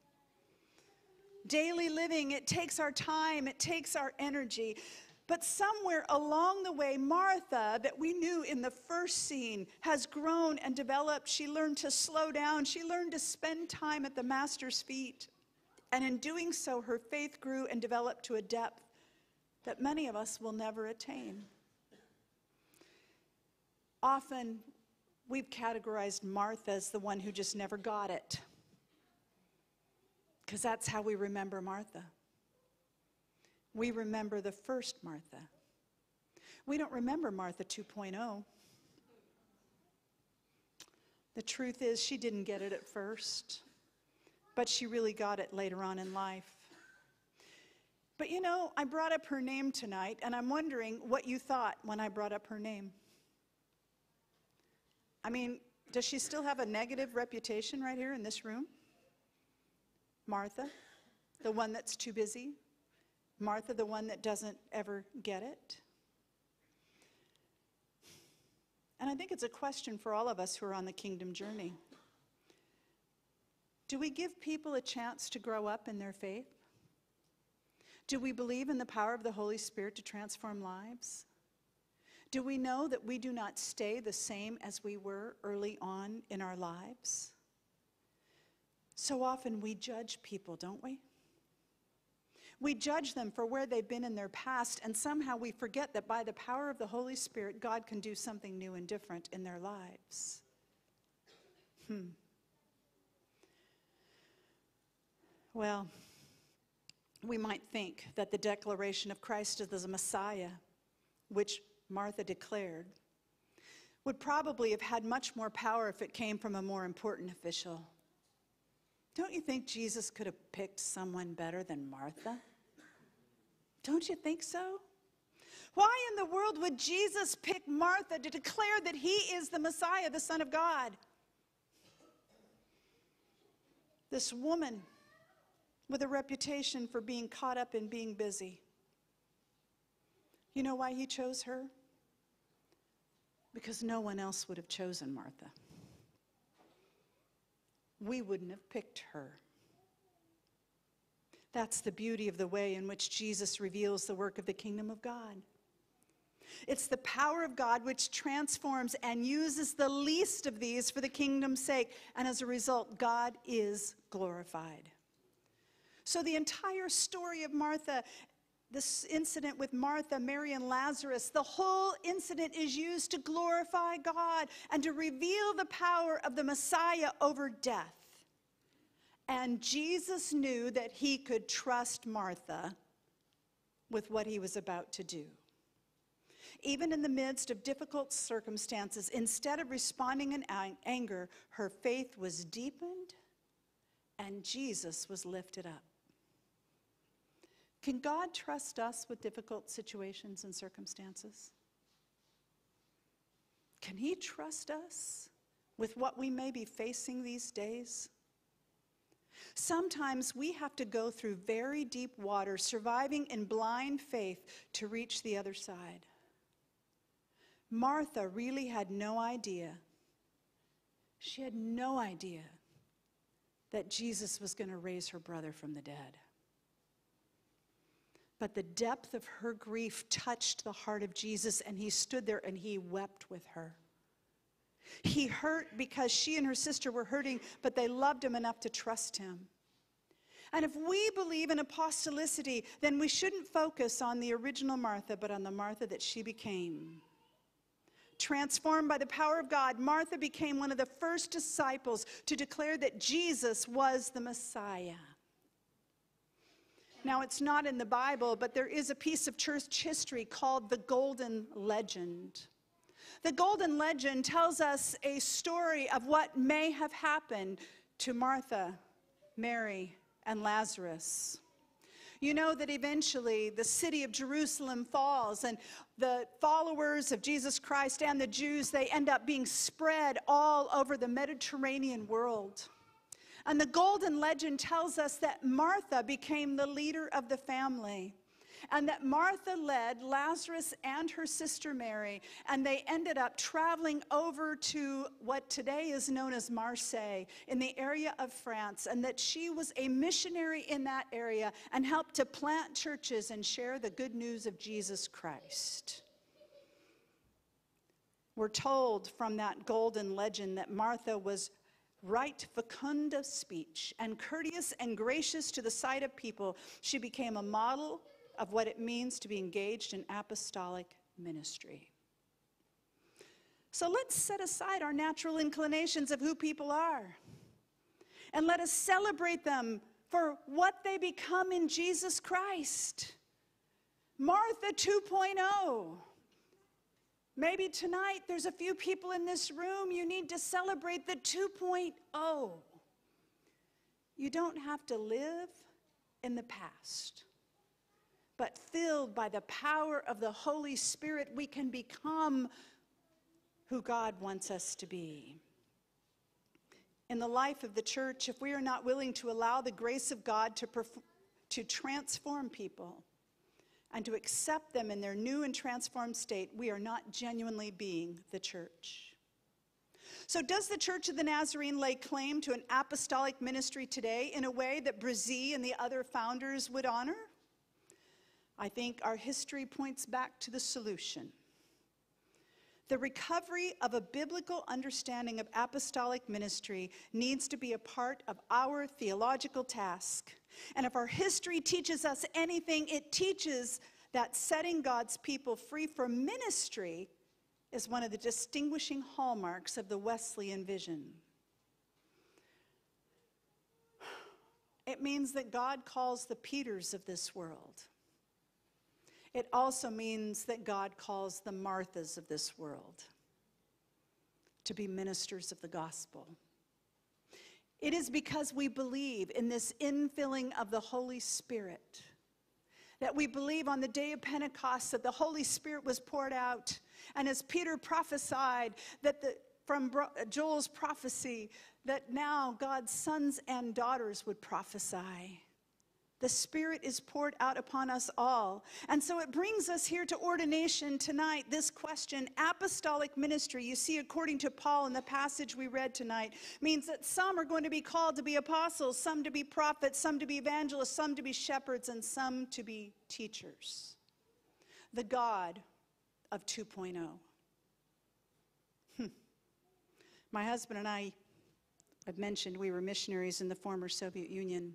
Speaker 2: Daily living, it takes our time, it takes our energy. But somewhere along the way, Martha, that we knew in the first scene, has grown and developed. She learned to slow down. She learned to spend time at the Master's feet. And in doing so, her faith grew and developed to a depth that many of us will never attain. Often, we've categorized Martha as the one who just never got it. Because that's how we remember Martha. We remember the first Martha. We don't remember Martha two point oh. The truth is, she didn't get it at first, but she really got it later on in life. But you know, I brought up her name tonight, and I'm wondering what you thought when I brought up her name. I mean, does she still have a negative reputation right here in this room? Martha, the one that's too busy. Martha, the one that doesn't ever get it. And I think it's a question for all of us who are on the kingdom journey. Do we give people a chance to grow up in their faith? Do we believe in the power of the Holy Spirit to transform lives? Do we know that we do not stay the same as we were early on in our lives? So often we judge people, don't we? We judge them for where they've been in their past, and somehow we forget that by the power of the Holy Spirit, God can do something new and different in their lives. Hmm. Well, we might think that the declaration of Christ as the Messiah, which Martha declared, would probably have had much more power if it came from a more important official. Don't you think Jesus could have picked someone better than Martha? Don't you think so? Why in the world would Jesus pick Martha to declare that he is the Messiah, the Son of God? This woman with a reputation for being caught up in being busy. You know why he chose her? Because no one else would have chosen Martha. We wouldn't have picked her. That's the beauty of the way in which Jesus reveals the work of the kingdom of God. It's the power of God which transforms and uses the least of these for the kingdom's sake. And as a result, God is glorified. So the entire story of Martha, this incident with Martha, Mary, and Lazarus, the whole incident is used to glorify God and to reveal the power of the Messiah over death. And Jesus knew that he could trust Martha with what he was about to do. Even in the midst of difficult circumstances, instead of responding in anger, her faith was deepened and Jesus was lifted up. Can God trust us with difficult situations and circumstances? Can he trust us with what we may be facing these days? Sometimes we have to go through very deep water, surviving in blind faith to reach the other side. Martha really had no idea. She had no idea that Jesus was going to raise her brother from the dead. But the depth of her grief touched the heart of Jesus, and he stood there and he wept with her. He hurt because she and her sister were hurting, but they loved him enough to trust him. And if we believe in apostolicity, then we shouldn't focus on the original Martha, but on the Martha that she became. Transformed by the power of God, Martha became one of the first disciples to declare that Jesus was the Messiah. Now, it's not in the Bible, but there is a piece of church history called the Golden Legend. The Golden Legend tells us a story of what may have happened to Martha, Mary, and Lazarus. You know that eventually the city of Jerusalem falls, and the followers of Jesus Christ and the Jews, they end up being spread all over the Mediterranean world. And the Golden Legend tells us that Martha became the leader of the family, and that Martha led Lazarus and her sister Mary, and they ended up traveling over to what today is known as Marseille in the area of France, and that she was a missionary in that area and helped to plant churches and share the good news of Jesus Christ. We're told from that Golden Legend that Martha was right, fecund of speech, and courteous and gracious to the sight of people. She became a model of what it means to be engaged in apostolic ministry. So let's set aside our natural inclinations of who people are, and let us celebrate them for what they become in Jesus Christ. Martha two point oh. Maybe tonight there's a few people in this room, you need to celebrate the two point oh. You don't have to live in the past, but filled by the power of the Holy Spirit, we can become who God wants us to be. In the life of the church, if we are not willing to allow the grace of God to, perf- to transform people, and to accept them in their new and transformed state, we are not genuinely being the church. So does the Church of the Nazarene lay claim to an apostolic ministry today in a way that Brzee and the other founders would honor? I think our history points back to the solution. The recovery of a biblical understanding of apostolic ministry needs to be a part of our theological task. And if our history teaches us anything, it teaches that setting God's people free for ministry is one of the distinguishing hallmarks of the Wesleyan vision. It means that God calls the Peters of this world. It also means that God calls the Marthas of this world to be ministers of the gospel. It is because we believe in this infilling of the Holy Spirit, that we believe on the day of Pentecost that the Holy Spirit was poured out. And as Peter prophesied, that the, from Joel's prophecy, that now God's sons and daughters would prophesy. The Spirit is poured out upon us all. And so it brings us here to ordination tonight, this question, apostolic ministry, you see, according to Paul in the passage we read tonight, means that some are going to be called to be apostles, some to be prophets, some to be evangelists, some to be shepherds, and some to be teachers. The God of two point oh. Hmm. My husband and I, I've mentioned we were missionaries in the former Soviet Union.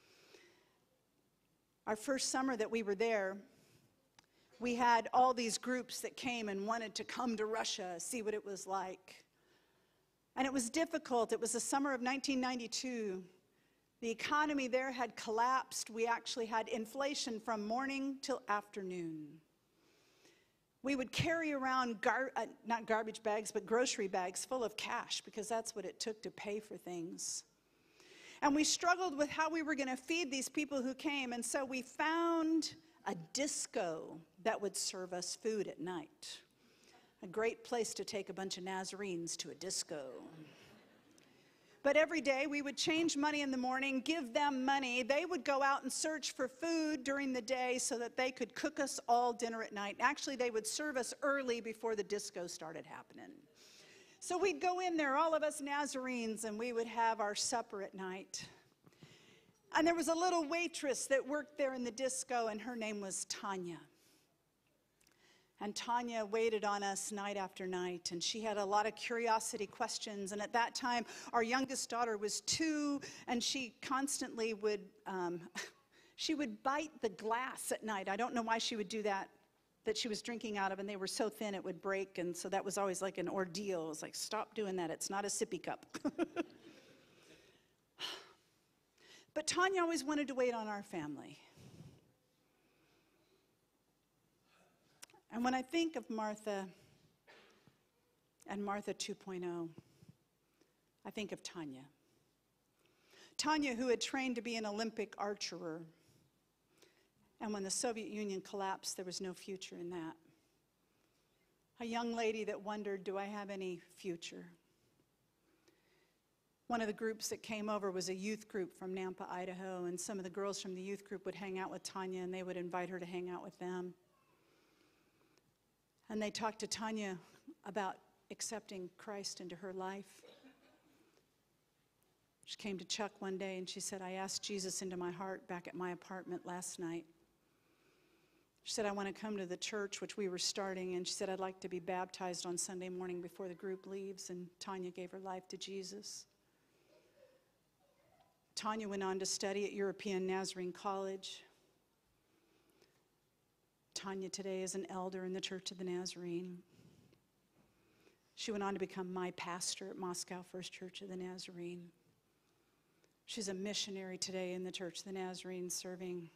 Speaker 2: Our first summer that we were there, we had all these groups that came and wanted to come to Russia, see what it was like. And it was difficult. It was the summer of nineteen ninety-two. The economy there had collapsed. We actually had inflation from morning till afternoon. We would carry around, gar uh, not garbage bags, but grocery bags full of cash because that's what it took to pay for things. And we struggled with how we were going to feed these people who came. And so we found a disco that would serve us food at night. A great place to take a bunch of Nazarenes to a disco. But every day we would change money in the morning, give them money. They would go out and search for food during the day so that they could cook us all dinner at night. Actually, they would serve us early before the disco started happening. So we'd go in there, all of us Nazarenes, and we would have our supper at night. And there was a little waitress that worked there in the disco, and her name was Tanya. And Tanya waited on us night after night, and she had a lot of curiosity questions. And at that time, our youngest daughter was two, and she constantly would, um, she would bite the glass at night. I don't know why she would do that. That she was drinking out of, and they were so thin it would break, and so that was always like an ordeal. It was like, stop doing that, it's not a sippy cup. But Tanya always wanted to wait on our family. And when I think of Martha and Martha two point oh, I think of Tanya. Tanya, who had trained to be an Olympic archerer. And when the Soviet Union collapsed, there was no future in that. A young lady that wondered, do I have any future? One of the groups that came over was a youth group from Nampa, Idaho, and some of the girls from the youth group would hang out with Tanya, and they would invite her to hang out with them. And they talked to Tanya about accepting Christ into her life. She came to Chuck one day and she said, I asked Jesus into my heart back at my apartment last night. She said, I want to come to the church, which we were starting, and she said, I'd like to be baptized on Sunday morning before the group leaves, and Tanya gave her life to Jesus. Tanya went on to study at European Nazarene College. Tanya today is an elder in the Church of the Nazarene. She went on to become my pastor at Moscow First Church of the Nazarene. She's a missionary today in the Church of the Nazarene, serving.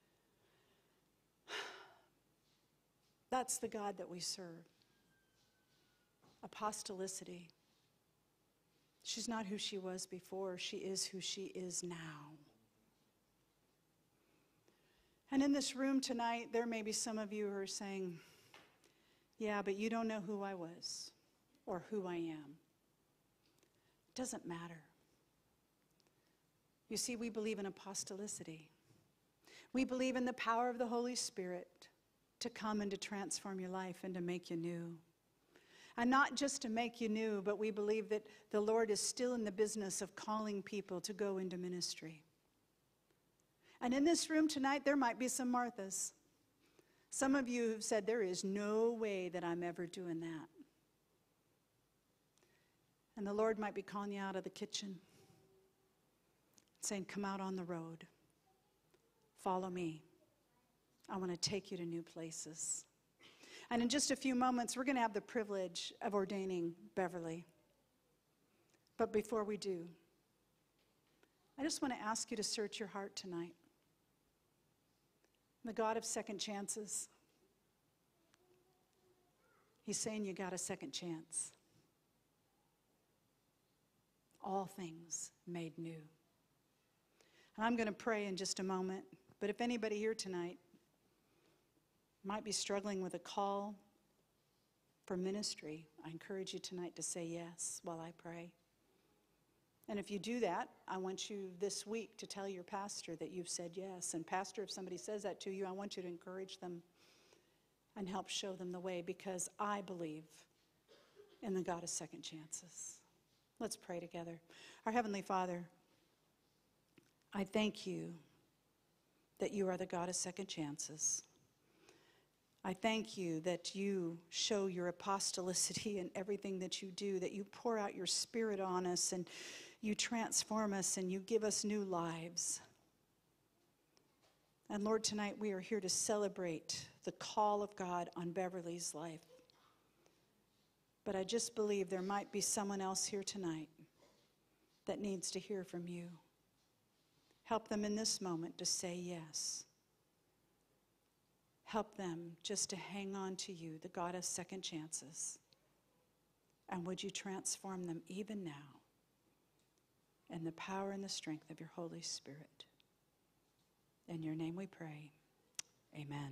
Speaker 2: That's the God that we serve. Apostolicity. She's not who she was before. She is who she is now. And in this room tonight, there may be some of you who are saying, yeah, but you don't know who I was or who I am. It doesn't matter. You see, we believe in apostolicity. We believe in the power of the Holy Spirit to come and to transform your life and to make you new. And not just to make you new, but we believe that the Lord is still in the business of calling people to go into ministry. And in this room tonight, there might be some Marthas. Some of you have said, there is no way that I'm ever doing that. And the Lord might be calling you out of the kitchen, saying, come out on the road. Follow me. I want to take you to new places. And in just a few moments, we're going to have the privilege of ordaining Beverly. But before we do, I just want to ask you to search your heart tonight. The God of second chances, He's saying you got a second chance. All things made new. And I'm going to pray in just a moment, but if anybody here tonight might be struggling with a call for ministry, I encourage you tonight to say yes while I pray. And if you do that, I want you this week to tell your pastor that you've said yes. And pastor, if somebody says that to you, I want you to encourage them and help show them the way, because I believe in the God of second chances. Let's pray together. Our Heavenly Father, I thank you that you are the God of second chances. I thank you that you show your apostolicity in everything that you do, that you pour out your Spirit on us and you transform us and you give us new lives. And Lord, tonight we are here to celebrate the call of God on Beverly's life. But I just believe there might be someone else here tonight that needs to hear from you. Help them in this moment to say yes. Help them just to hang on to you, the God of second chances. And would you transform them even now in the power and the strength of your Holy Spirit. In your name we pray. Amen.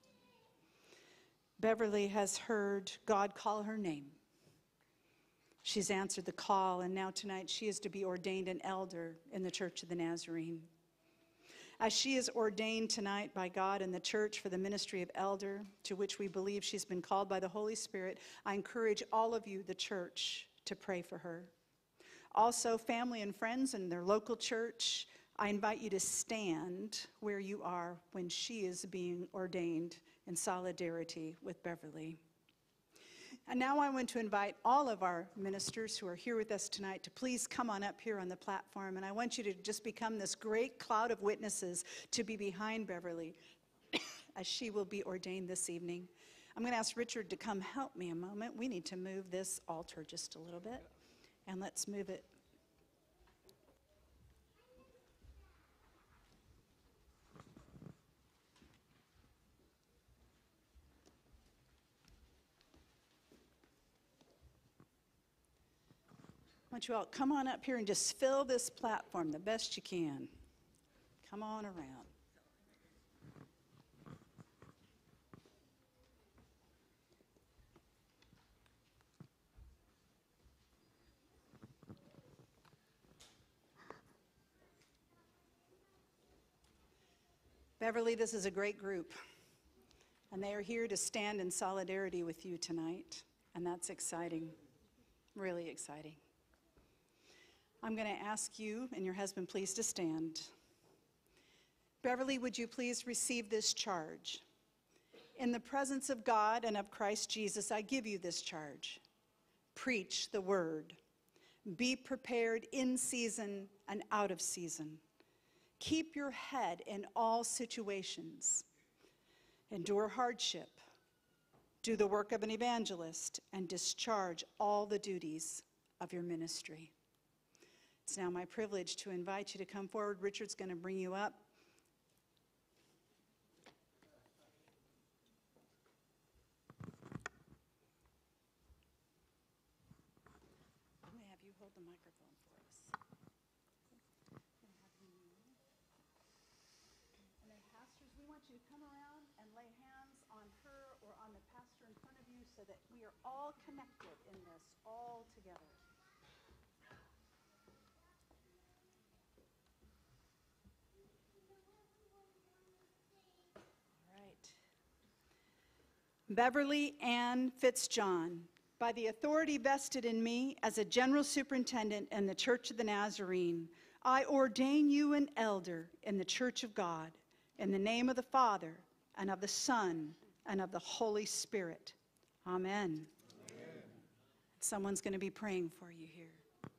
Speaker 2: Beverly has heard God call her name. She's answered the call, and now tonight she is to be ordained an elder in the Church of the Nazarene. As she is ordained tonight by God in the church for the ministry of elder, to which we believe she's been called by the Holy Spirit, I encourage all of you, the church, to pray for her. Also, family and friends in their local church, I invite you to stand where you are when she is being ordained in solidarity with Beverly. And now I want to invite all of our ministers who are here with us tonight to please come on up here on the platform. And I want you to just become this great cloud of witnesses to be behind Beverly as she will be ordained this evening. I'm going to ask Richard to come help me a moment. We need to move this altar just a little bit. And let's move it. I want you all to come on up here and just fill this platform the best you can. Come on around. Beverly, this is a great group, and they are here to stand in solidarity with you tonight, and that's exciting, really exciting. I'm going to ask you and your husband please to stand. Beverly, would you please receive this charge? In the presence of God and of Christ Jesus, I give you this charge. Preach the word. Be prepared in season and out of season. Keep your head in all situations. Endure hardship. Do the work of an evangelist and discharge all the duties of your ministry. It's now my privilege to invite you to come forward. Richard's going to bring you up. I'm going to have you hold the microphone for us. And then pastors, we want you to come around and lay hands on her or on the pastor in front of you so that we are all connected in this, all together. Beverly Ann Fitzjohn, By the authority vested in me as a general superintendent in the Church of the Nazarene, I ordain you an elder in the Church of God, in the name of the Father, and of the Son, and of the Holy Spirit. Amen. Amen. Someone's going to be praying for you here.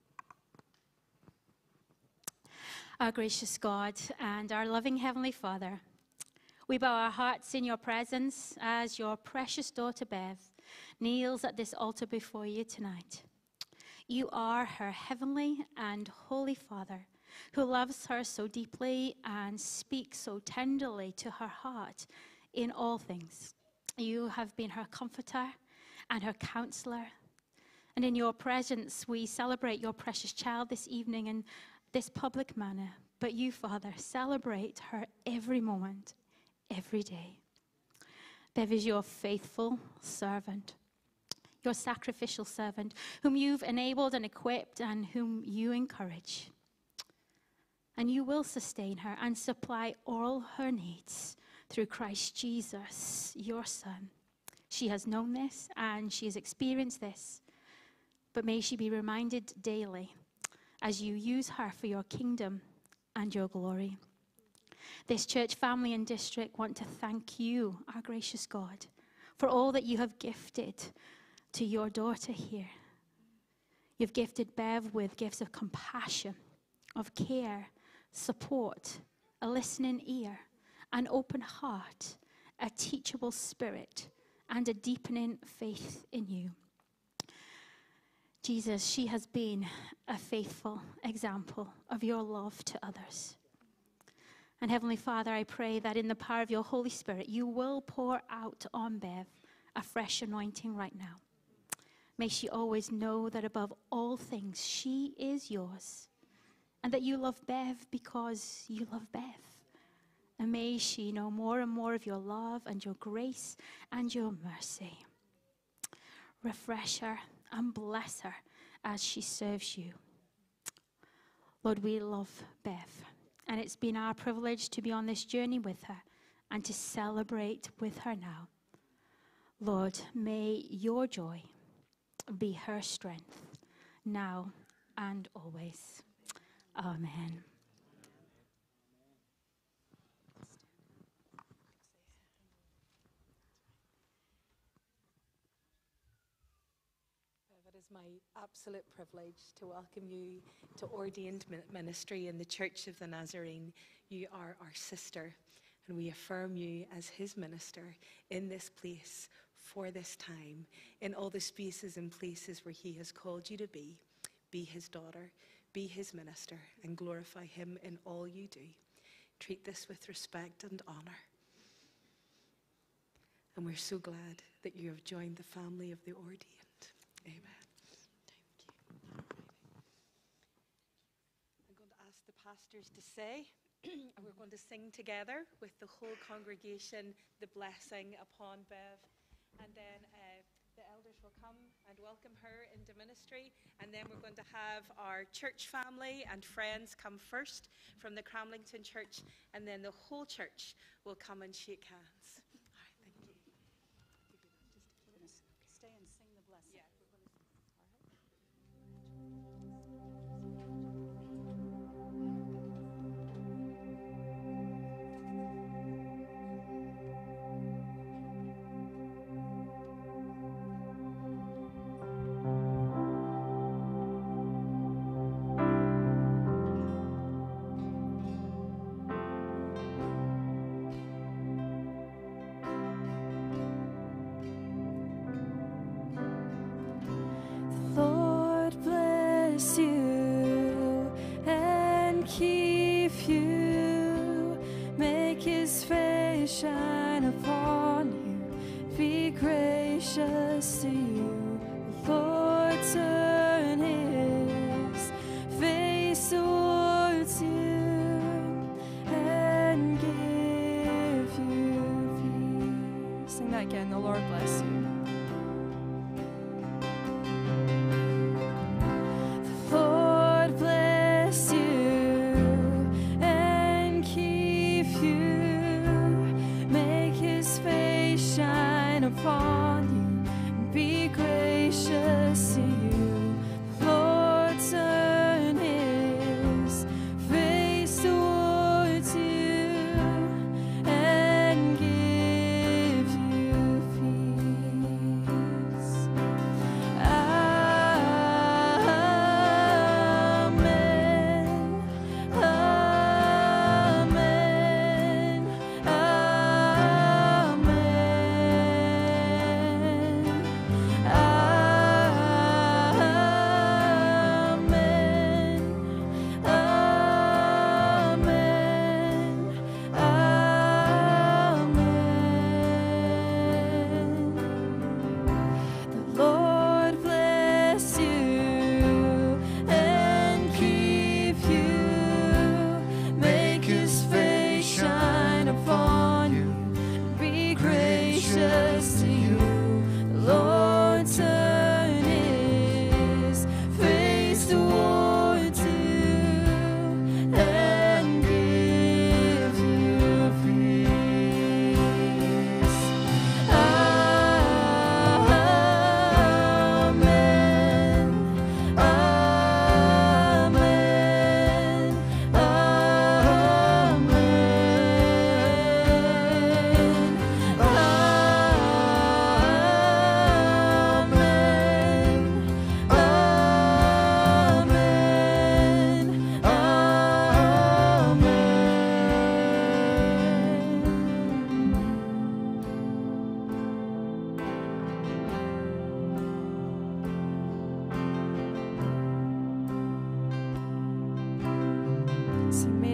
Speaker 8: Our gracious God and our loving Heavenly Father, we bow our hearts in your presence as your precious daughter Bev kneels at this altar before you tonight. You are her heavenly and holy Father, who loves her so deeply and speaks so tenderly to her heart in all things. You have been her comforter and her counselor. And in your presence, we celebrate your precious child this evening in this public manner. But you, Father, celebrate her every moment, every day. Bev is your faithful servant, your sacrificial servant, whom you've enabled and equipped and whom you encourage. And you will sustain her and supply all her needs through Christ Jesus, your Son. She has known this and she has experienced this, but may she be reminded daily as you use her for your kingdom and your glory. This church family and district want to thank you, our gracious God, for all that you have gifted to your daughter here. You've gifted Bev with gifts of compassion, of care, support, a listening ear, an open heart, a teachable spirit, and a deepening faith in you. Jesus, she has been a faithful example of your love to others. And Heavenly Father, I pray that in the power of your Holy Spirit, you will pour out on Bev a fresh anointing right now. May she always know that above all things, she is yours, and that you love Bev because you love Bev. And may she know more and more of your love and your grace and your mercy. Refresh her and bless her as she serves you. Lord, we love Bev, and it's been our privilege to be on this journey with her and to celebrate with her now. Lord, may your joy be her strength now and always. Amen.
Speaker 5: It is my absolute privilege to welcome you to ordained ministry in the Church of the Nazarene. You are our sister, and we affirm you as his minister in this place for this time, in all the spaces and places where he has called you to be. Be his daughter, be his minister, and glorify him in all you do. Treat this with respect and honor. And we're so glad that you have joined the family of the ordained. Amen. I'm going to ask the pastors to say, and we're going to sing together with the whole congregation the blessing upon Bev. And then uh, the elders will come and welcome her into ministry. And then we're going to have our church family and friends come first from the Cramlington Church. And then the whole church will come and shake hands. All right, thank you.
Speaker 2: Just stay and sing the blessing.
Speaker 5: Yeah, we're going to sing.
Speaker 7: Lord bless you and keep you, make his face shine upon you, be gracious to you. Lord turn his face towards you and give you peace. Sing that again. The Lord bless you. Lord bless you and keep you, make his face shine upon you, be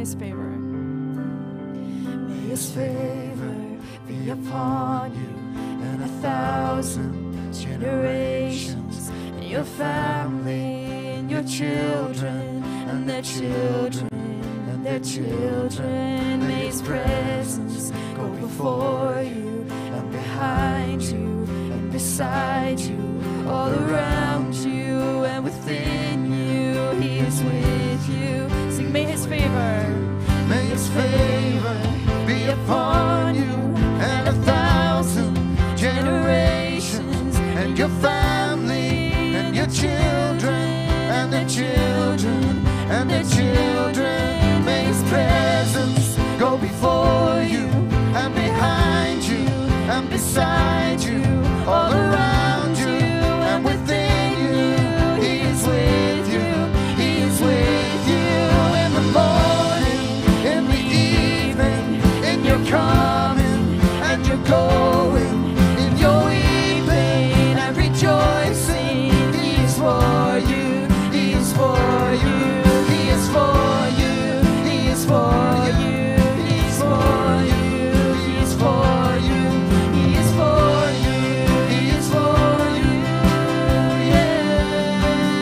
Speaker 7: his favor.
Speaker 1: May his favor be upon you and a thousand generations, and your family and your children and their children and their children. May his presence go before you and behind you and beside you, all around you and within you. He is with you. Sing, may his favor, may his favor be upon you and a thousand generations, and your family and your children and their children and their children. May his presence go before you and behind you and beside you, all around you and within you. He is with you, he is with you. In the morning, in the evening, in your coming and your going, in your weeping and rejoicing. He is for you, he is for you, he is for you, he is for you, he is for you, he is for you, he is for you, he is for you, yeah.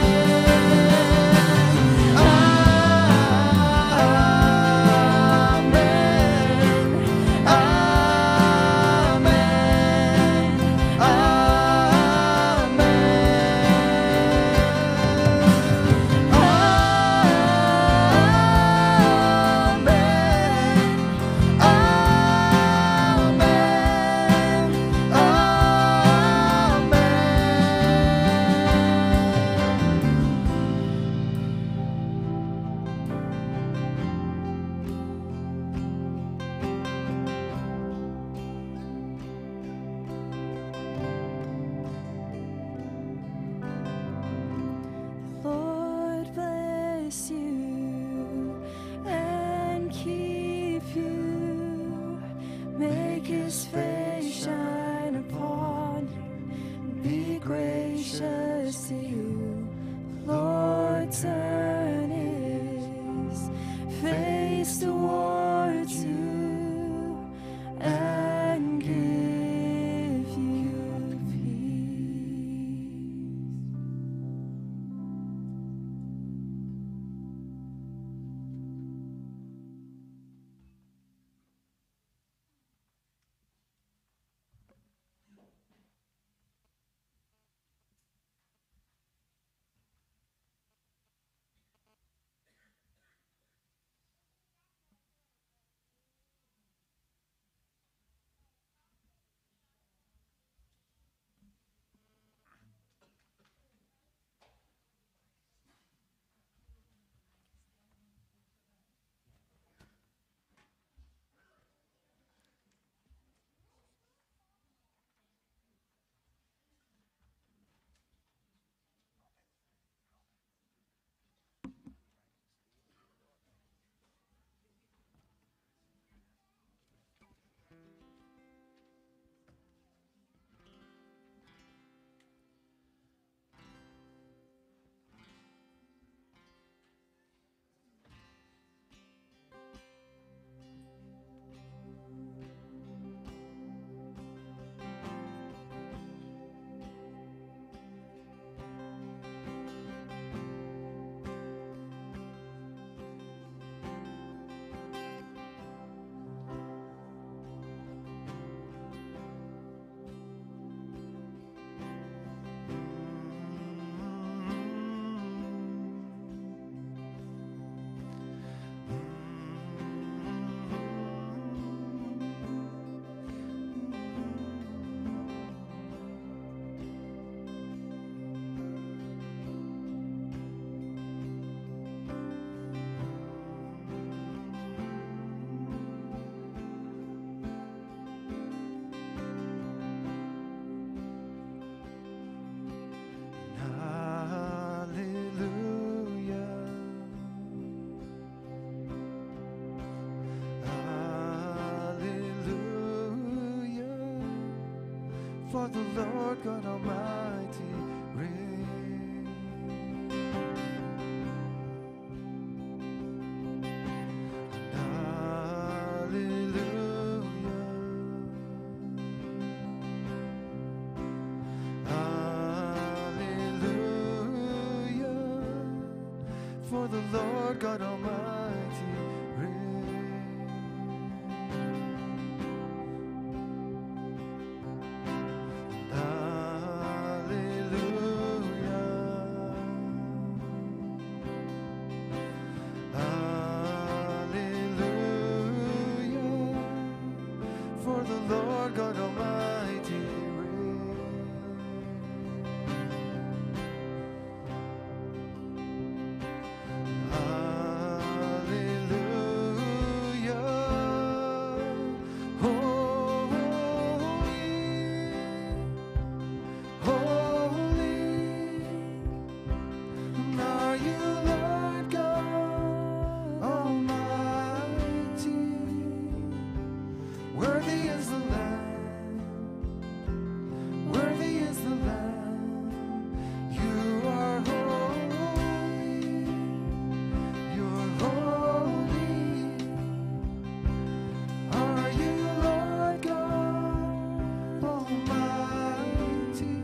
Speaker 1: Amen, amen, Lord bless you and keep you, make his face shine upon you, be gracious to you. Lord turn his face towards you and give you peace. for the Lord God Almighty reigns. Lord God Almighty reigns. Hallelujah. Hallelujah. For the Lord God Almighty reigns. Hallelujah. Holy, holy are you, Lord God Almighty. Worthy is the Lamb, worthy is the Lamb. You are holy, you're holy. Are you, Lord God Almighty?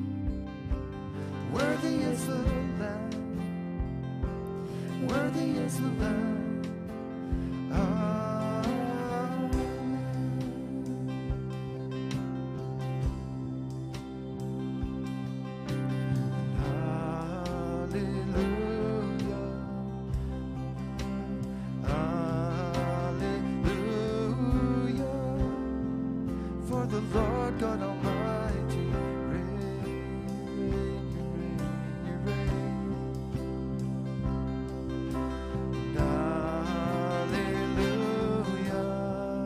Speaker 1: Worthy is the Lamb, worthy is the Lamb. Hallelujah. Hallelujah. For the Lord God Almighty reigns. You reign, you reign. Hallelujah.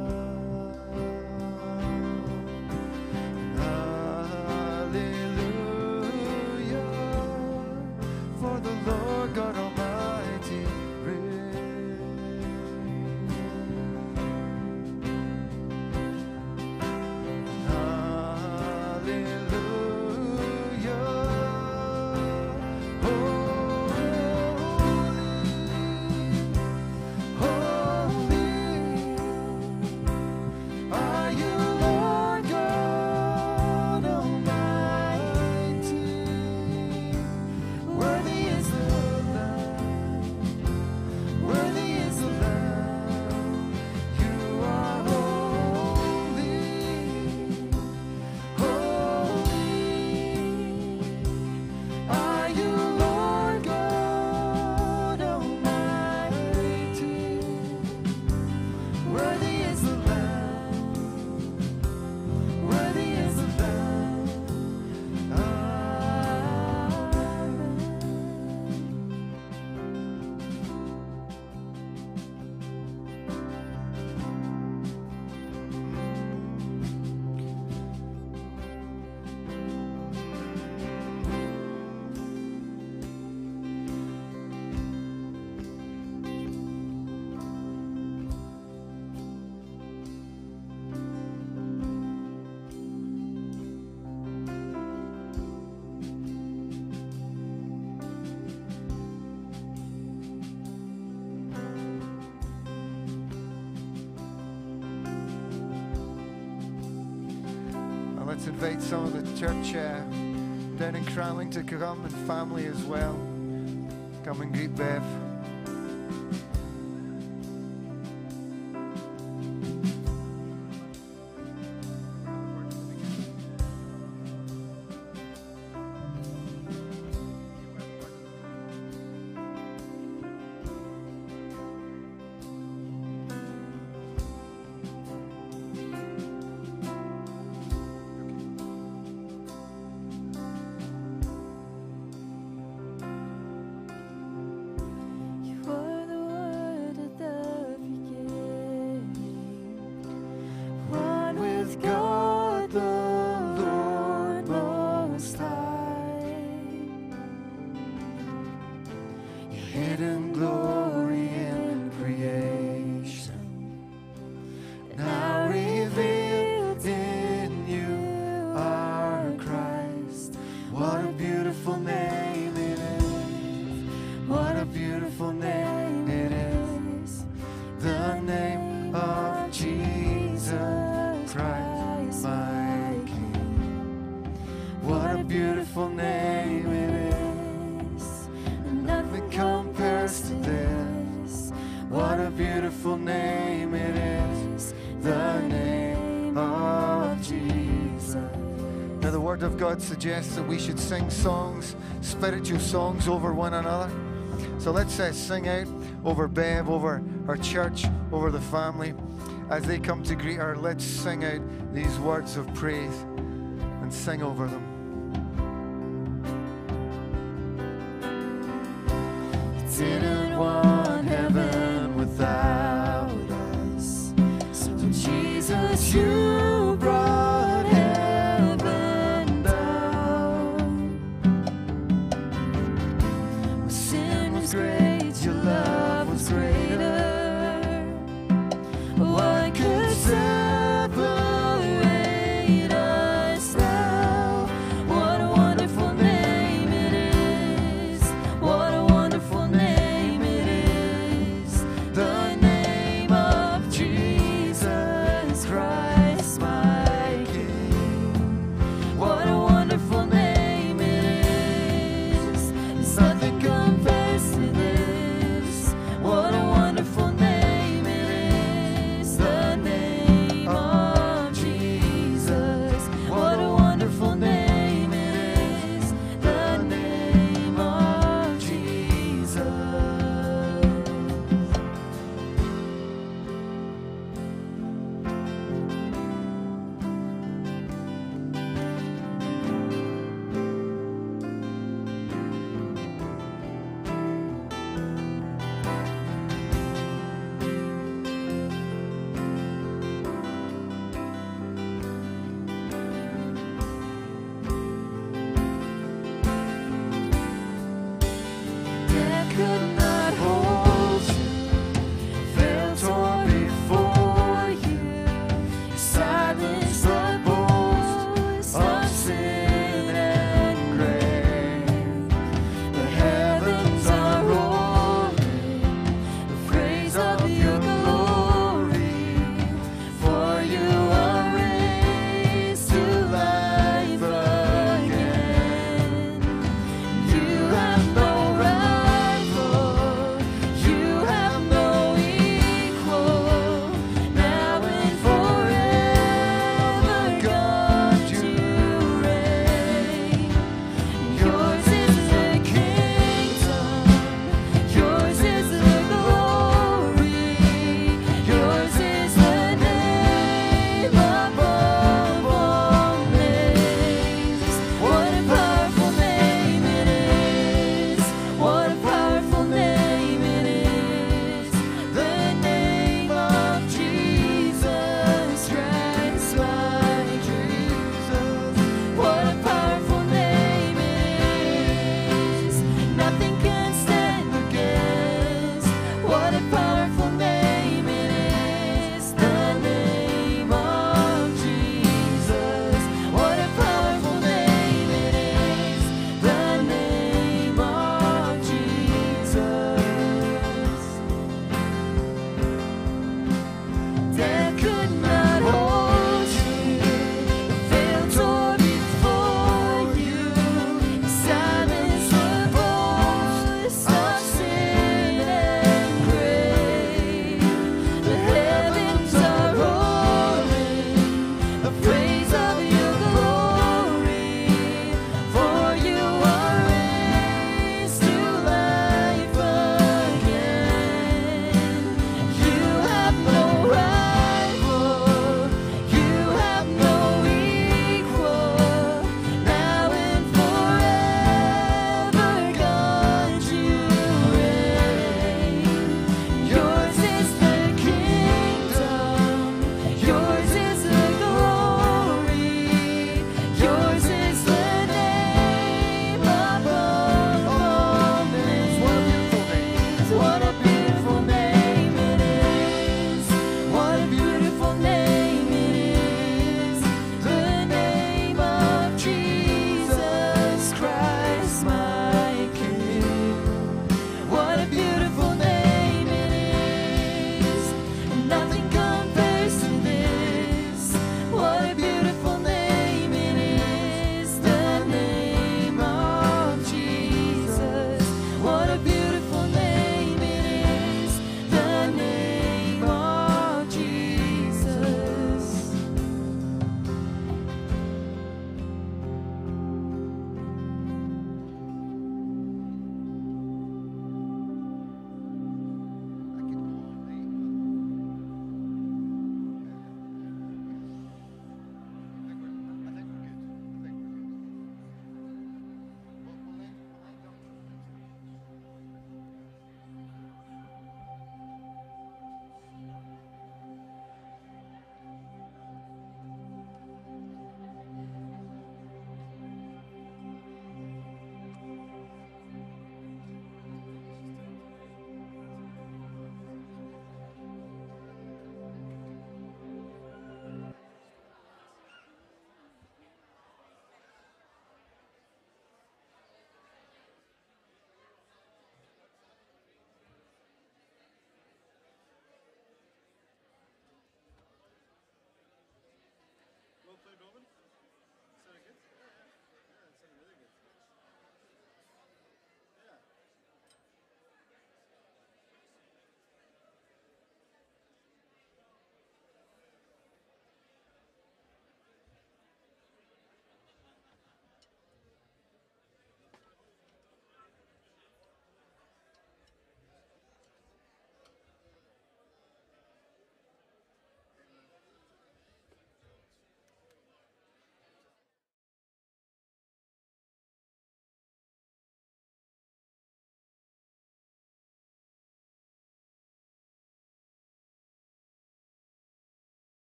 Speaker 1: Hallelujah. For the Lord God Almighty reigns. Hallelujah. Holy, holy are you, Lord God Almighty. Worthy is the Lamb, worthy is the Lamb. You are holy, holy are you, Lord God Almighty. Worthy is the Lamb, worthy is the Lamb. Now let's invite some of the church uh, down in Cranling to come, and family as well. Come and greet Bev.
Speaker 7: You are the Word at the beginning, one with God the Lord Most High. Your hidden glory in creation, now revealed in you are Christ. What a beautiful name it is. What a beautiful name it is. The name of Jesus Christ, my King. What a beautiful name it is. And nothing compares to this.
Speaker 1: of God suggests that we should sing songs, spiritual songs over one another. So let's uh, sing out over Bev, over our church, over the family. As they come to greet her, let's sing out these words of praise and sing over them.